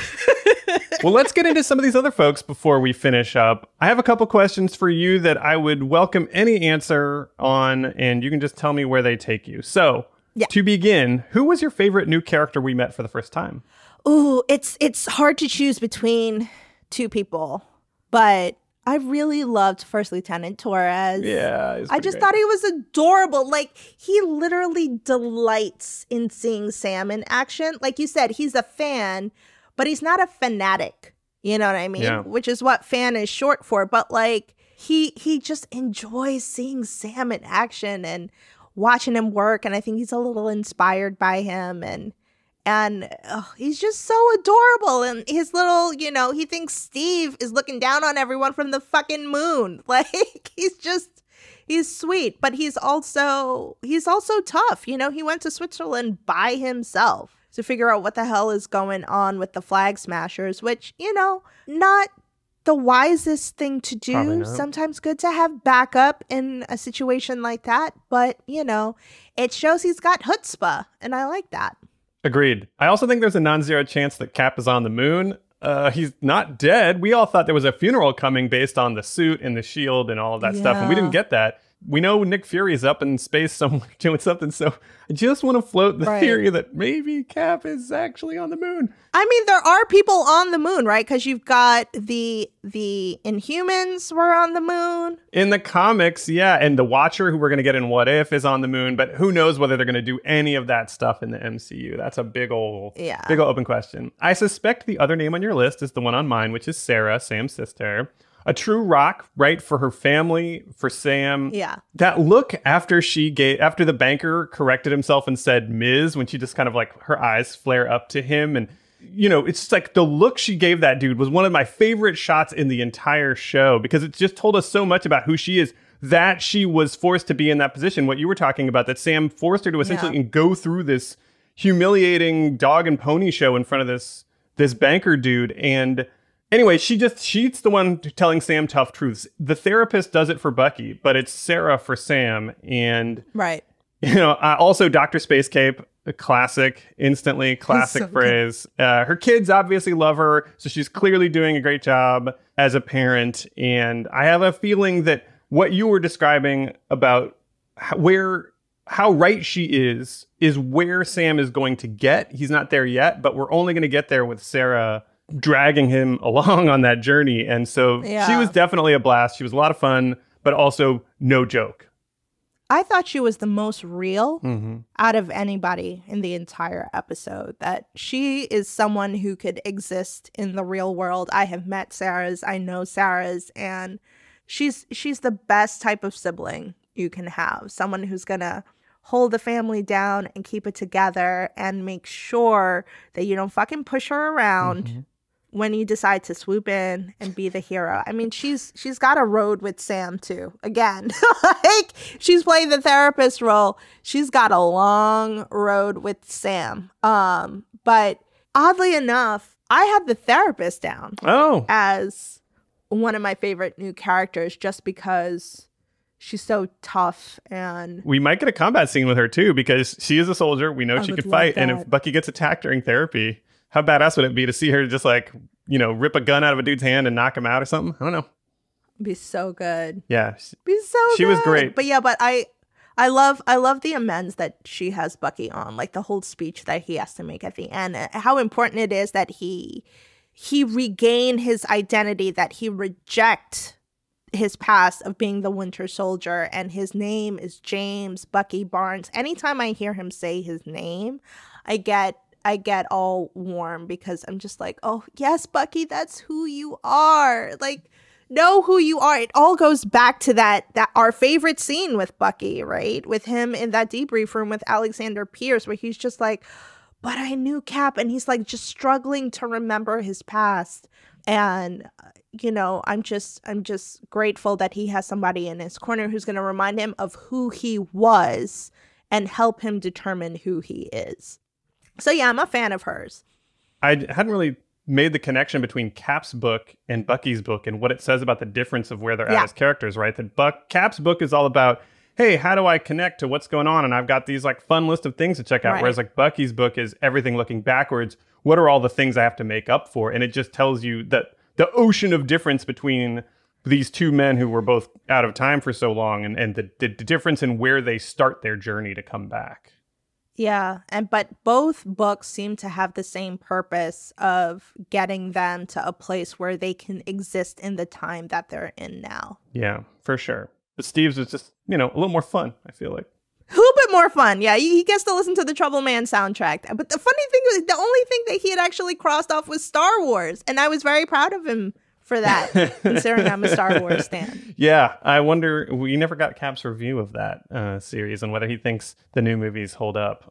Well, let's get into some of these other folks before we finish up. I have a couple questions for you that I would welcome any answer on, and you can just tell me where they take you. So, yeah. To begin, who was your favorite new character we met for the first time? Ooh, it's it's hard to choose between two people, but I really loved First Lieutenant Torres. Yeah, I just great. thought he was adorable. Like, he literally delights in seeing Sam in action. Like you said, he's a fan, but he's not a fanatic. You know what I mean? Yeah. Which is what fan is short for. But like, he he just enjoys seeing Sam in action and watching him work, and I think he's a little inspired by him, and and oh, he's just so adorable. And his little, you know, he thinks Steve is looking down on everyone from the fucking moon. Like, he's just he's sweet, but he's also he's also tough. You know, he went to Switzerland by himself to figure out what the hell is going on with the Flag Smashers, which, you know, not the wisest thing to do. Sometimes good to have backup in a situation like that. But, you know, it shows he's got chutzpah, and I like that. Agreed. I also think there's a non-zero chance that Cap is on the moon. Uh, he's not dead. We all thought there was a funeral coming based on the suit and the shield and all of that yeah. stuff, and we didn't get that. We know Nick Fury's up in space somewhere doing something, so I just want to float the right. theory that maybe Cap is actually on the moon. I mean, there are people on the moon, right? Because you've got the the Inhumans were on the moon. In the comics, yeah, and the Watcher, who we're going to get in What If, is on the moon, but who knows whether they're going to do any of that stuff in the M C U. That's a big old, yeah. big old open question. I suspect the other name on your list is the one on mine, which is Sarah, Sam's sister. A true rock, right, for her family, for Sam. Yeah. That look after she gave, after the banker corrected himself and said Miz, when she just kind of like, her eyes flare up to him. And, you know, it's like the look she gave that dude was one of my favorite shots in the entire show, because it just told us so much about who she is, that she was forced to be in that position. What you were talking about, that Sam forced her to essentially yeah. go through this humiliating dog and pony show in front of this, this banker dude. And anyway, she just, she's the one telling Sam tough truths. The therapist does it for Bucky, but it's Sarah for Sam. And, right. you know, uh, also Doctor Space Cape, a classic, instantly classic so phrase. Uh, her kids obviously love her, so she's clearly doing a great job as a parent. And I have a feeling that what you were describing about how, where, how right she is, is where Sam is going to get. He's not there yet, but we're only going to get there with Sarah dragging him along on that journey. And so yeah. she was definitely a blast. She was a lot of fun, but also no joke. I thought she was the most real mm-hmm. out of anybody in the entire episode. That she is someone who could exist in the real world. I have met Sarah's, I know Sarah's, and she's she's the best type of sibling you can have. Someone who's gonna hold the family down and keep it together and make sure that you don't fucking push her around mm-hmm. when you decide to swoop in and be the hero. I mean, she's she's got a road with Sam too. Again, like she's playing the therapist role. She's got a long road with Sam. Um, but oddly enough, I had the therapist down oh. as one of my favorite new characters, just because she's so tough. And we might get a combat scene with her too, because she is a soldier. We know I she could fight. That. And if Bucky gets attacked during therapy, how badass would it be to see her just like, you know, rip a gun out of a dude's hand and knock him out or something? I don't know. Be so good. Yeah. Be so she good. was great. But yeah, but I I love I love the amends that she has Bucky on, like the whole speech that he has to make at the end. How important it is that he he regain his identity, that he reject his past of being the Winter Soldier, and his name is James Bucky Barnes. Anytime I hear him say his name, I get I get all warm, because I'm just like, oh yes, Bucky, that's who you are. Like, know who you are. It all goes back to that that our favorite scene with Bucky, right? With him in that debrief room with Alexander Pierce, where he's just like, but I knew Cap, and he's like just struggling to remember his past. And you know, I'm just I'm just grateful that he has somebody in his corner who's going to remind him of who he was and help him determine who he is. So yeah, I'm a fan of hers. I hadn't really made the connection between Cap's book and Bucky's book and what it says about the difference of where they're yeah. at as characters, right? That Buck Cap's book is all about, hey, how do I connect to what's going on? And I've got these like fun list of things to check out. Right. Whereas like Bucky's book is everything looking backwards. What are all the things I have to make up for? And it just tells you that the ocean of difference between these two men who were both out of time for so long, and, and the, the difference in where they start their journey to come back. Yeah, and but both books seem to have the same purpose of getting them to a place where they can exist in the time that they're in now. Yeah, for sure. But Steve's was just, you know, a little more fun, I feel like. A little bit more fun. Yeah, he gets to listen to the Trouble Man soundtrack. But the funny thing was, the only thing that he had actually crossed off was Star Wars. And I was very proud of him for that, considering I'm a Star Wars stan. Yeah, I wonder, we never got Cap's review of that uh, series and whether he thinks the new movies hold up.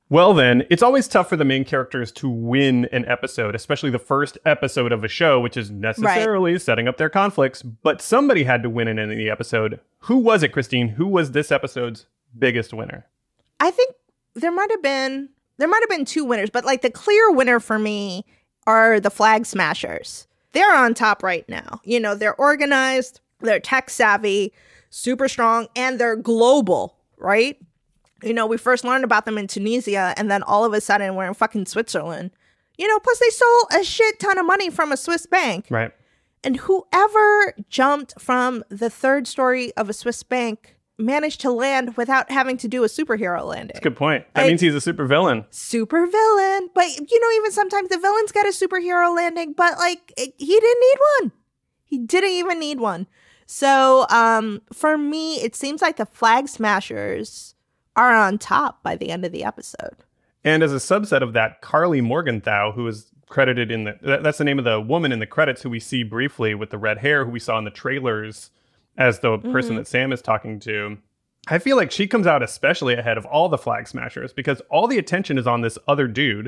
Well, then, it's always tough for the main characters to win an episode, especially the first episode of a show, which is necessarily right. setting up their conflicts. But somebody had to win in the episode. Who was it, Kristine? Who was this episode's biggest winner? I think there might have been there might have been two winners, but like the clear winner for me are the Flag Smashers. They're on top right now. You know, they're organized, they're tech savvy, super strong, and they're global, right? You know, we first learned about them in Tunisia, and then all of a sudden we're in fucking Switzerland. You know, plus they stole a shit ton of money from a Swiss bank. Right. And whoever jumped from the third story of a Swiss bank managed to land without having to do a superhero landing. That's a good point. That like, means he's a super villain. Super villain. But, you know, even sometimes the villains get a superhero landing, but, like, it, he didn't need one. He didn't even need one. So, um, for me, it seems like the Flag Smashers are on top by the end of the episode. And as a subset of that, Carly Morgenthau, who is credited in the, that's the name of the woman in the credits who we see briefly with the red hair, who we saw in the trailers as the person mm-hmm. that Sam is talking to. I feel like she comes out especially ahead of all the Flag Smashers because all the attention is on this other dude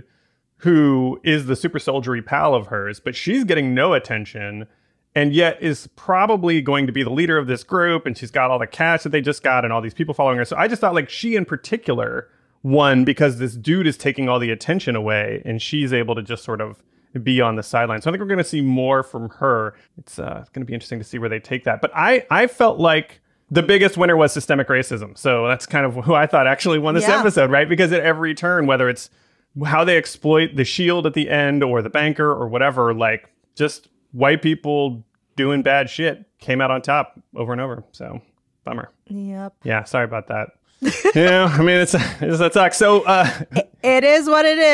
who is the super soldiery pal of hers, but she's getting no attention and yet is probably going to be the leader of this group, and she's got all the cash that they just got and all these people following her. So I just thought like she in particular won because this dude is taking all the attention away and she's able to just sort of be on the sideline. So I think we're going to see more from her. It's uh, going to be interesting to see where they take that. But I, I felt like the biggest winner was systemic racism. So that's kind of who I thought actually won this yeah. episode, right? Because at every turn, whether it's how they exploit the shield at the end or the banker or whatever, like just white people doing bad shit came out on top over and over. So bummer. Yep. Yeah. Sorry about that. Yeah. I mean, it's, it's that sucks. So uh, it, it is what it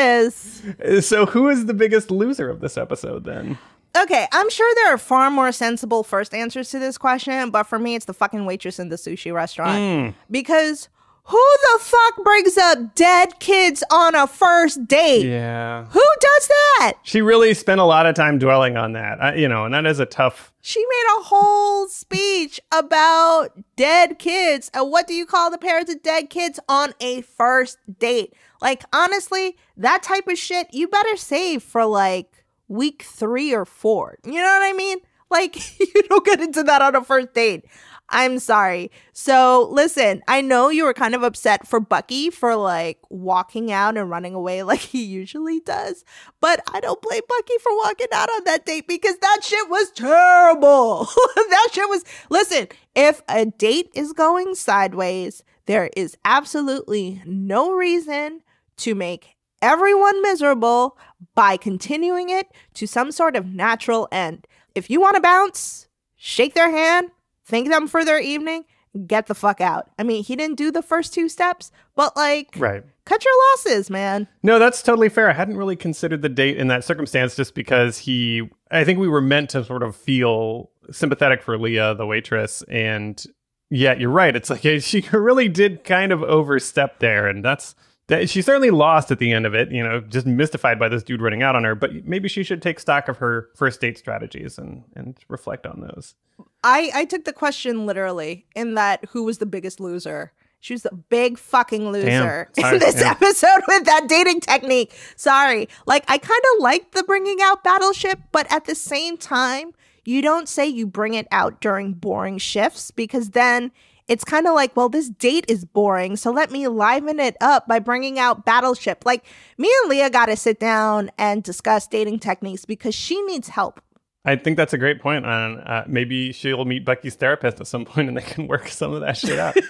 is. So who is the biggest loser of this episode then? Okay, I'm sure there are far more sensible first answers to this question, but for me, it's the fucking waitress in the sushi restaurant. Mm. Because who the fuck brings up dead kids on a first date? Yeah. Who does that? She really spent a lot of time dwelling on that, I, you know, and that is a tough... She made a whole speech about dead kids. And what do you call the parents of dead kids on a first date? Like, honestly, that type of shit, you better save for, like, week three or four. You know what I mean? Like, you don't get into that on a first date. I'm sorry. So listen, I know you were kind of upset for Bucky for like walking out and running away like he usually does. But I don't blame Bucky for walking out on that date because that shit was terrible. That shit was, listen, if a date is going sideways, there is absolutely no reason to make everyone miserable by continuing it to some sort of natural end. If you want to bounce, shake their hand, thank them for their evening, get the fuck out. I mean, he didn't do the first two steps, but like, right. cut your losses, man. No, that's totally fair. I hadn't really considered the date in that circumstance just because he, I think we were meant to sort of feel sympathetic for Leah, the waitress. And yeah, you're right. It's like she really did kind of overstep there. And that's, that she certainly lost at the end of it, you know, just mystified by this dude running out on her. But maybe she should take stock of her first date strategies and, and reflect on those. I, I took the question literally in that who was the biggest loser. She was the big fucking loser in this yeah. episode with that dating technique. Sorry. Like, I kind of liked the bringing out Battleship, but at the same time, you don't say you bring it out during boring shifts because then it's kind of like, well, this date is boring, so let me liven it up by bringing out Battleship. Like, me and Leah got to sit down and discuss dating techniques because she needs help. I think that's a great point. And uh, maybe she'll meet Bucky's therapist at some point and they can work some of that shit out.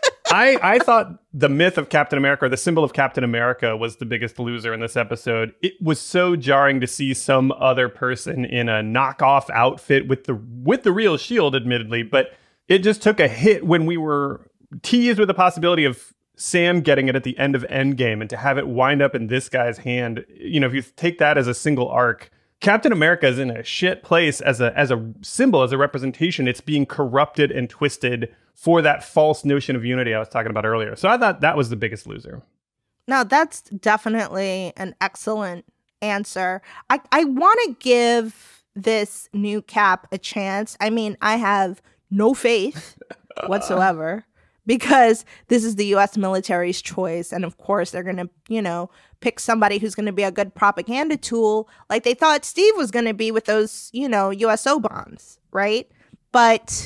I, I thought the myth of Captain America, or the symbol of Captain America, was the biggest loser in this episode. It was so jarring to see some other person in a knockoff outfit with the with the real shield, admittedly, but it just took a hit when we were teased with the possibility of Sam getting it at the end of Endgame, and to have it wind up in this guy's hand. You know, if you take that as a single arc, Captain America is in a shit place as a as a symbol, as a representation. It's being corrupted and twisted for that false notion of unity I was talking about earlier. So I thought that was the biggest loser. Now, that's definitely an excellent answer. I, I want to give this new Cap a chance. I mean, I have no faith whatsoever because this is the U S military's choice. And of course, they're going to, you know, pick somebody who's going to be a good propaganda tool, like they thought Steve was going to be with those, you know, U S O bombs, right? But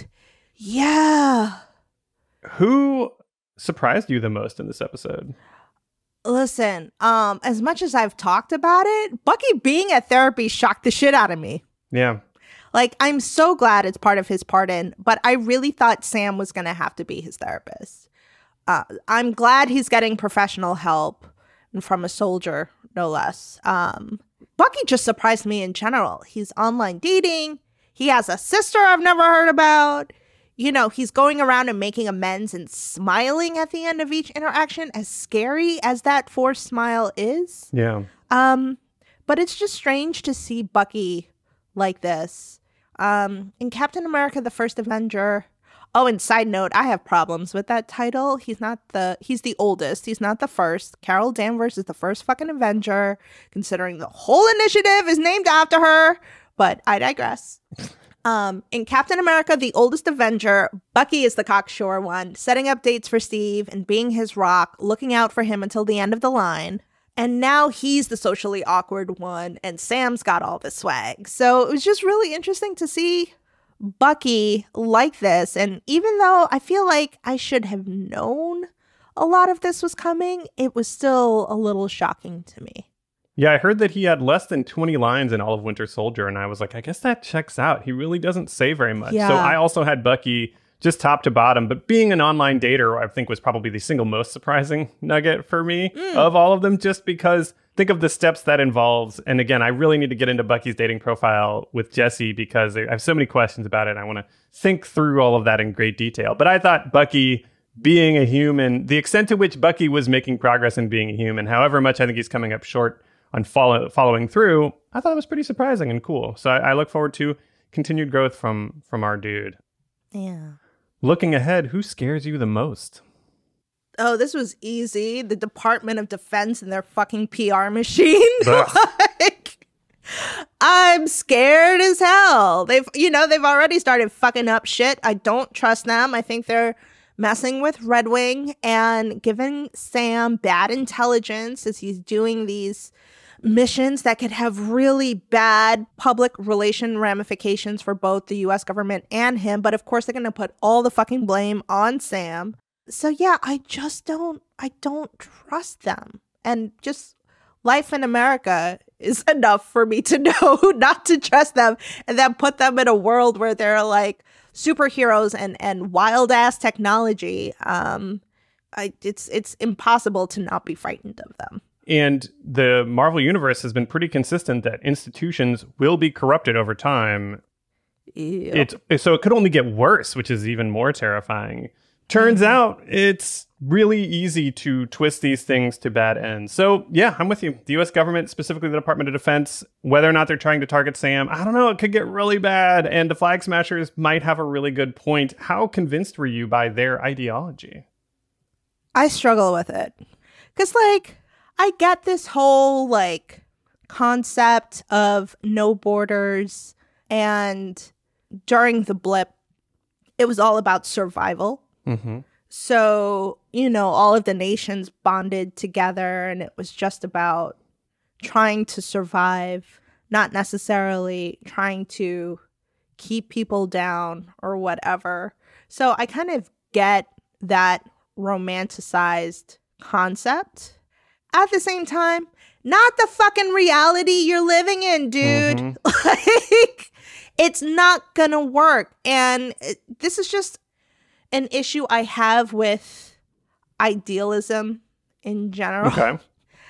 yeah. Who surprised you the most in this episode? Listen, um, as much as I've talked about it, Bucky being at therapy shocked the shit out of me. Yeah. Like, I'm so glad it's part of his pardon, but I really thought Sam was going to have to be his therapist. Uh, I'm glad he's getting professional help from a soldier, no less. Um, Bucky just surprised me in general. He's online dating. He has a sister I've never heard about. You know, he's going around and making amends and smiling at the end of each interaction, as scary as that forced smile is. Yeah. Um, but it's just strange to see Bucky like this. Um, in Captain America, the First Avenger. Oh, and side note, I have problems with that title. He's not the, he's the oldest. He's not the first. Carol Danvers is the first fucking Avenger, considering the whole initiative is named after her. But I digress. Um, in Captain America, the oldest Avenger, Bucky is the cocksure one, setting up dates for Steve and being his rock, looking out for him until the end of the line. And now he's the socially awkward one, and Sam's got all the swag. So it was just really interesting to see Bucky like this. And even though I feel like I should have known a lot of this was coming, it was still a little shocking to me. Yeah, I heard that he had less than twenty lines in all of Winter Soldier, and I was like, I guess that checks out. He really doesn't say very much. Yeah. So I also had Bucky just top to bottom, but being an online dater, I think was probably the single most surprising nugget for me mm. of all of them, just because think of the steps that involves. And again, I really need to get into Bucky's dating profile with Jesse because I have so many questions about it. And I want to think through all of that in great detail. But I thought Bucky being a human, the extent to which Bucky was making progress in being a human, however much I think he's coming up short on follow, following through, I thought it was pretty surprising and cool. So I, I look forward to continued growth from from our dude. Yeah. Looking ahead, who scares you the most? Oh, this was easy. The Department of Defense and their fucking P R machine. Like, I'm scared as hell. They've, you know, they've already started fucking up shit. I don't trust them. I think they're messing with Red Wing and giving Sam bad intelligence as he's doing these missions that could have really bad public relation ramifications for both the U S government and him. But of course, they're going to put all the fucking blame on Sam. So yeah, I just don't, I don't trust them. And just life in America is enough for me to know not to trust them and then put them in a world where they're like superheroes and, and wild ass technology. Um, I, it's, it's impossible to not be frightened of them. And the Marvel Universe has been pretty consistent that institutions will be corrupted over time. Yep. It's, so it could only get worse, which is even more terrifying. Turns mm-hmm. out it's really easy to twist these things to bad ends. So yeah, I'm with you. The U S government, specifically the Department of Defense, whether or not they're trying to target Sam, I don't know, it could get really bad. And the Flag Smashers might have a really good point. How convinced were you by their ideology? I struggle with it. Because like, I get this whole like concept of no borders, and during the blip, it was all about survival. Mm-hmm. So, you know, all of the nations bonded together and it was just about trying to survive, not necessarily trying to keep people down or whatever. So I kind of get that romanticized concept. At the same time, not the fucking reality you're living in, dude. Mm-hmm. Like, it's not gonna work. And it, this is just an issue I have with idealism in general. Okay.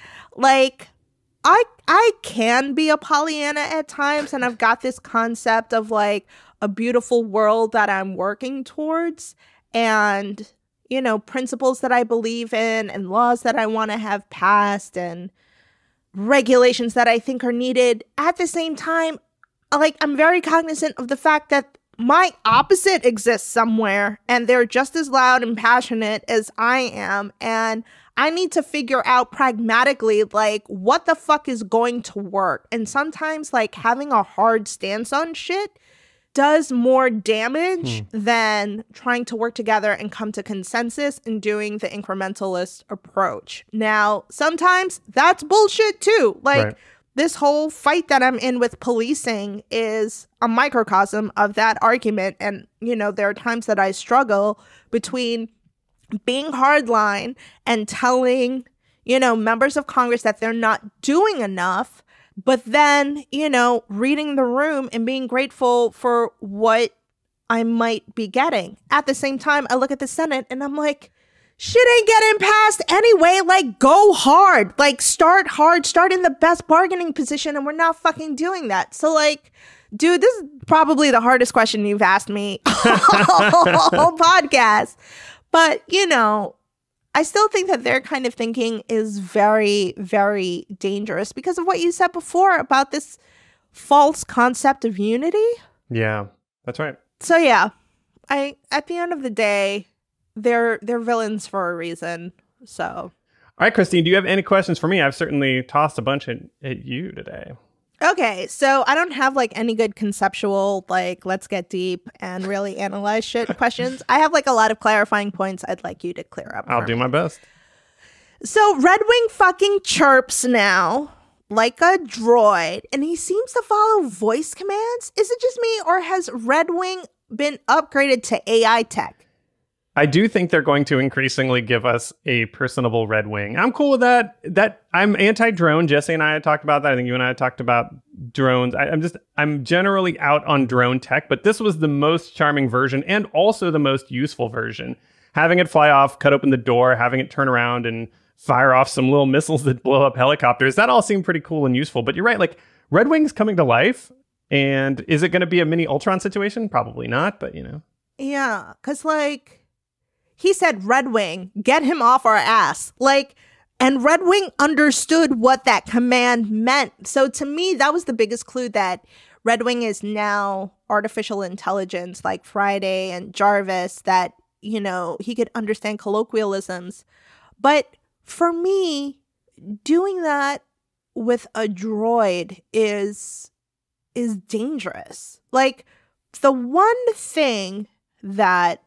Like, I I can be a Pollyanna at times, and I've got this concept of like a beautiful world that I'm working towards, and you know, principles that I believe in and laws that I want to have passed and regulations that I think are needed. At the same time, like, I'm very cognizant of the fact that my opposite exists somewhere and they're just as loud and passionate as I am. And I need to figure out pragmatically, like, what the fuck is going to work. And sometimes, like, having a hard stance on shit does more damage Hmm. than trying to work together and come to consensus and doing the incrementalist approach. Now, sometimes that's bullshit too. Like, Right. this whole fight that I'm in with policing is a microcosm of that argument. And, you know, there are times that I struggle between being hardline and telling, you know, members of Congress that they're not doing enough, but then, you know, reading the room and being grateful for what I might be getting. At the same time, I look at the Senate and I'm like, shit ain't getting passed anyway. Like, go hard. Like, start hard. Start in the best bargaining position, and we're not fucking doing that. So, like, dude, this is probably the hardest question you've asked me all podcast. But, you know, I still think that their kind of thinking is very, very dangerous because of what you said before about this false concept of unity. Yeah, that's right. So, yeah, I at the end of the day, they're they're villains for a reason. So, All right, Kristine, do you have any questions for me? I've certainly tossed a bunch at, at you today. okay, so I don't have like any good conceptual, like, let's get deep and really analyze shit questions. I have like a lot of clarifying points I'd like you to clear up. I'll for do me. my best. So Red Wing fucking chirps now like a droid, and he seems to follow voice commands. Is it just me, or has Red Wing been upgraded to A I tech? I do think they're going to increasingly give us a personable Red Wing. I'm cool with that. That I'm anti-drone. Jesse and I had talked about that. I think you and I had talked about drones. I, I'm just, I'm generally out on drone tech, but this was the most charming version and also the most useful version. Having it fly off, cut open the door, having it turn around and fire off some little missiles that blow up helicopters. That all seemed pretty cool and useful. But you're right, like, Red Wing's coming to life. And is it going to be a mini Ultron situation? Probably not, but you know. Yeah, because like, he said, Red Wing, get him off our ass. Like, and Red Wing understood what that command meant. So to me, that was the biggest clue that Red Wing is now artificial intelligence, like Friday and Jarvis, that, you know, he could understand colloquialisms. But for me, doing that with a droid is is dangerous. Like, the one thing that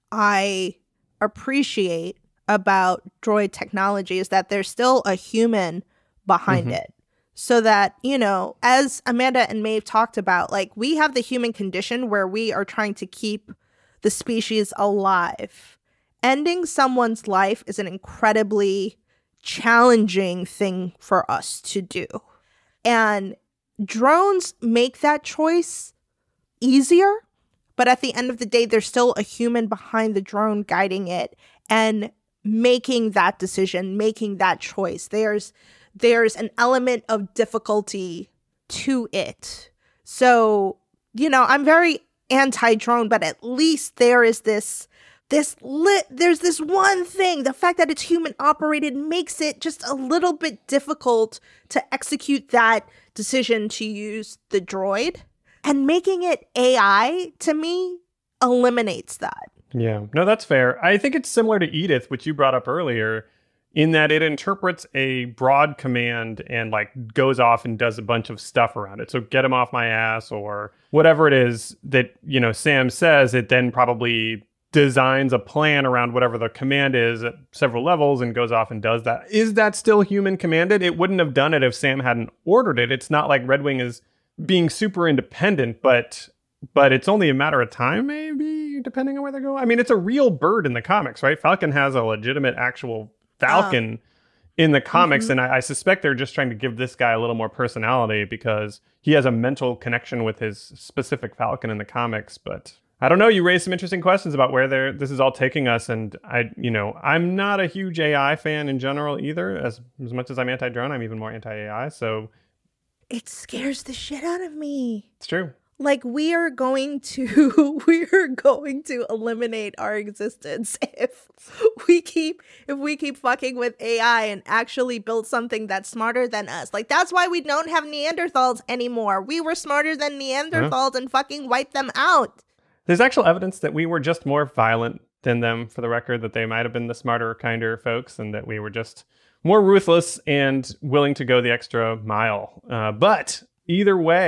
I appreciate about droid technology is that there's still a human behind Mm-hmm. it. So that, you know, as Amanda and Maeve talked about, like, we have the human condition where we are trying to keep the species alive. Ending someone's life is an incredibly challenging thing for us to do. And drones make that choice easier. But at the end of the day, there's still a human behind the drone guiding it and making that decision, making that choice. There's there's an element of difficulty to it. So, you know, I'm very anti-drone, but at least there is this this lit there's this one thing. The fact that it's human operated makes it just a little bit difficult to execute that decision to use the droid. And making it A I, to me, eliminates that. Yeah, no, that's fair. I think it's similar to Edith, which you brought up earlier, in that it interprets a broad command and like goes off and does a bunch of stuff around it. So get him off my ass or whatever it is that, you know, Sam says, it then probably designs a plan around whatever the command is at several levels and goes off and does that. Is that still human commanded? It wouldn't have done it if Sam hadn't ordered it. It's not like Red Wing is being super independent, but but it's only a matter of time, maybe, depending on where they go. I mean, it's a real bird in the comics, right? Falcon has a legitimate actual falcon uh, in the comics, mm-hmm. and I, I suspect they're just trying to give this guy a little more personality because he has a mental connection with his specific falcon in the comics. But I don't know, you raised some interesting questions about where they're, this is all taking us, and I, you know, I'm not a huge A I fan in general either. As, as much as I'm anti-drone, I'm even more anti-A I, so... It scares the shit out of me. It's true. Like, we are going to, we are going to eliminate our existence if we keep, if we keep fucking with A I and actually build something that's smarter than us. Like, that's why we don't have Neanderthals anymore. We were smarter than Neanderthals yeah. and fucking wiped them out. There's actual evidence that we were just more violent than them, for the record, that they might have been the smarter, kinder folks, and that we were just more ruthless and willing to go the extra mile. Uh, but either way,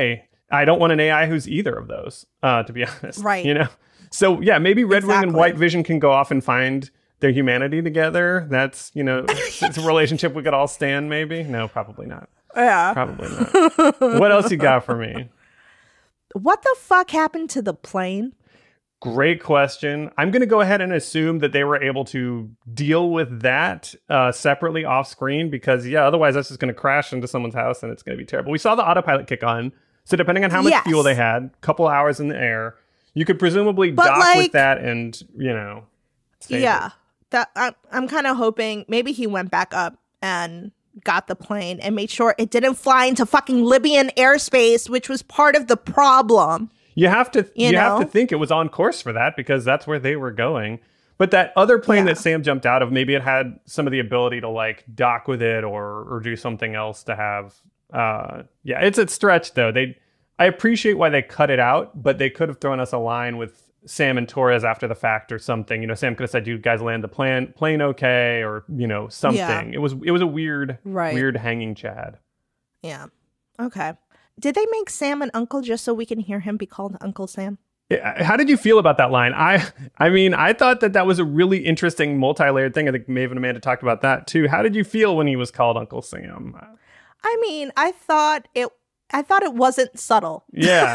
I don't want an A I who's either of those, uh, to be honest. Right. You know? So, yeah, maybe Red Wing Exactly. and White Vision can go off and find their humanity together. That's, you know, it's a relationship we could all stand, maybe. No, probably not. Yeah. Probably not. What else you got for me? What the fuck happened to the plane? Great question. I'm going to go ahead and assume that they were able to deal with that uh, separately off screen because, yeah, otherwise that's just going to crash into someone's house and it's going to be terrible. We saw the autopilot kick on. So depending on how much Yes. fuel they had, a couple hours in the air, you could presumably But, dock like, with that and, you know. save Yeah. it. That I'm, I'm kind of hoping maybe he went back up and got the plane and made sure it didn't fly into fucking Libyan airspace, which was part of the problem. You have to you, You have to know? think it was on course for that because that's where they were going. But that other plane Yeah. that Sam jumped out of, maybe it had some of the ability to like dock with it or or do something else to have. Uh, yeah, it's a stretch though. They I appreciate why they cut it out, but they could have thrown us a line with Sam and Torres after the fact or something. You know, Sam could have said, "You guys land the plane plane okay," or you know something. Yeah. It was it was a weird Right. weird hanging Chad. Yeah. Okay. Did they make Sam an uncle just so we can hear him be called Uncle Sam? Yeah, how did you feel about that line? I I mean, I thought that that was a really interesting multi-layered thing. I think Maeve and Amanda talked about that too. How did you feel when he was called Uncle Sam? I mean, I thought it I thought it wasn't subtle. Yeah.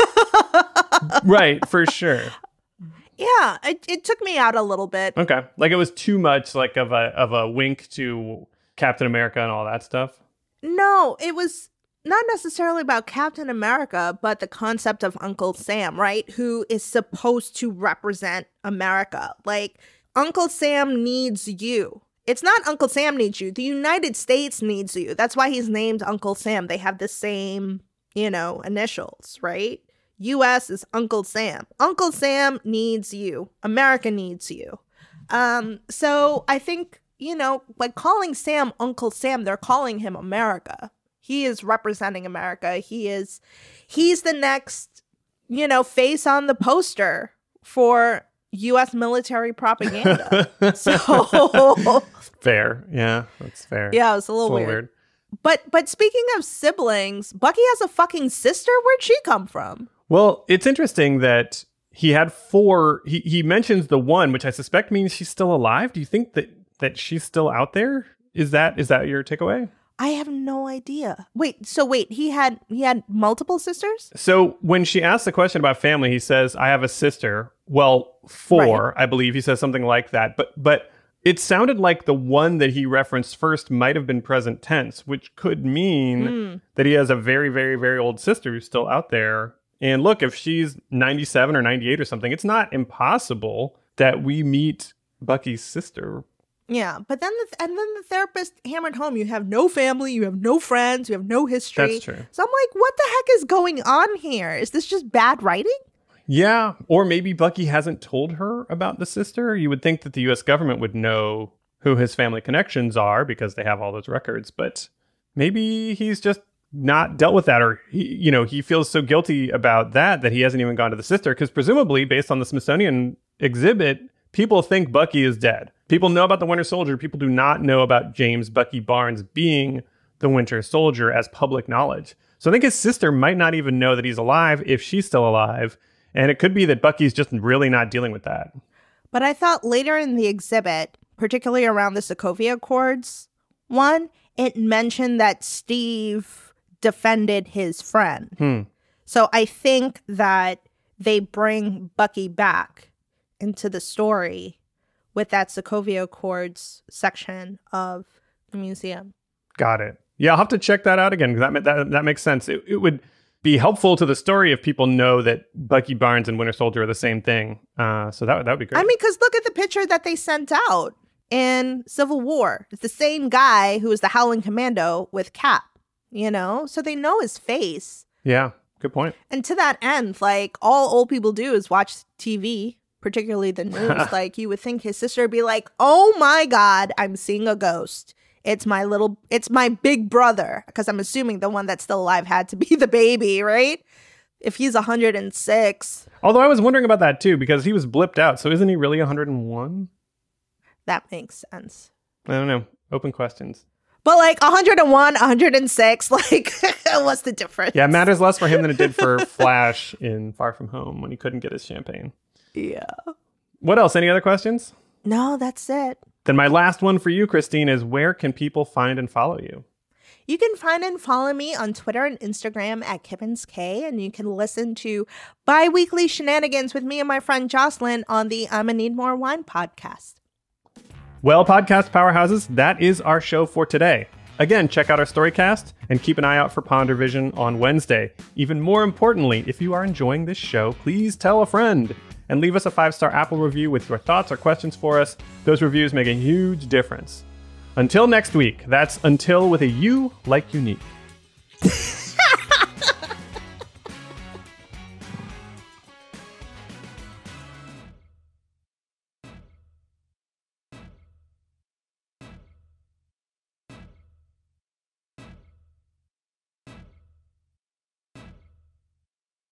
Right, for sure. Yeah, it, it took me out a little bit. Okay. Like it was too much like of a of a wink to Captain America and all that stuff. No, it was not necessarily about Captain America, but the concept of Uncle Sam, right? Who is supposed to represent America. Like, Uncle Sam needs you. It's not Uncle Sam needs you. The United States needs you. That's why he's named Uncle Sam. They have the same, you know, initials, right? U S is Uncle Sam. Uncle Sam needs you. America needs you. Um, so I think, you know, like calling Sam Uncle Sam, they're calling him America. He is representing America. He is, he's the next, you know, face on the poster for U S military propaganda. So Fair. Yeah, that's fair. yeah, it was a little, It's a little weird. weird. But but speaking of siblings, Bucky has a fucking sister. Where'd she come from? Well, it's interesting that he had four. He, he mentions the one, which I suspect means she's still alive. Do you think that, that she's still out there? Is that is that your takeaway? I have no idea. Wait, so wait, he had he had multiple sisters? So when she asks the question about family, he says, "I have a sister." Well, four, I believe. He says something like that. But but it sounded like the one that he referenced first might have been present tense, which could mean Mm. that he has a very, very, very old sister who's still out there. And look, if she's ninety-seven or ninety-eight or something, it's not impossible that we meet Bucky's sister. Yeah, but then the, and then the therapist hammered home, you have no family, you have no friends, you have no history. That's true. So I'm like, what the heck is going on here? Is this just bad writing? Yeah, or maybe Bucky hasn't told her about the sister. You would think that the U S government would know who his family connections are because they have all those records, but maybe he's just not dealt with that, or he, you know, he feels so guilty about that that he hasn't even gone to the sister, because presumably, based on the Smithsonian exhibit, people think Bucky is dead. People know about the Winter Soldier. People do not know about James Bucky Barnes being the Winter Soldier as public knowledge. So I think his sister might not even know that he's alive if she's still alive. And it could be that Bucky's just really not dealing with that. But I thought later in the exhibit, particularly around the Sokovia Accords one, it mentioned that Steve defended his friend. Hmm. So I think that they bring Bucky back into the story with that Sokovia Accords section of the museum. Got it. Yeah, I'll have to check that out again, because that, ma- that that makes sense. It, it would be helpful to the story if people know that Bucky Barnes and Winter Soldier are the same thing. Uh, so that, that would be great. I mean, because look at the picture that they sent out in Civil War. It's the same guy who was the Howling Commando with Cap, you know? So they know his face. Yeah, good point. And to that end, like, all old people do is watch T V, particularly the news. Like, you would think his sister would be like, oh my God, I'm seeing a ghost. It's my little, it's my big brother. Because I'm assuming the one that's still alive had to be the baby, right? If he's one hundred six. Although I was wondering about that too, because he was blipped out. So isn't he really one hundred one? That makes sense. I don't know. Open questions. But like one hundred one, one hundred six, like what's the difference? Yeah, it matters less for him than it did for Flash in Far From Home when he couldn't get his champagne. Yeah. What else? Any other questions? No, that's it. Then my last one for you, Kristine, is where can people find and follow you? You can find and follow me on Twitter and Instagram at Kippins K, and you can listen to bi-weekly shenanigans with me and my friend Jocelyn on the I'ma Need More Wine podcast. Well, podcast powerhouses, that is our show for today. Again, check out our Storycast and keep an eye out for Ponder Vision on Wednesday. Even more importantly, if you are enjoying this show, please tell a friend and leave us a five-star Apple review with your thoughts or questions for us. Those reviews make a huge difference. Until next week, that's until with a U like unique.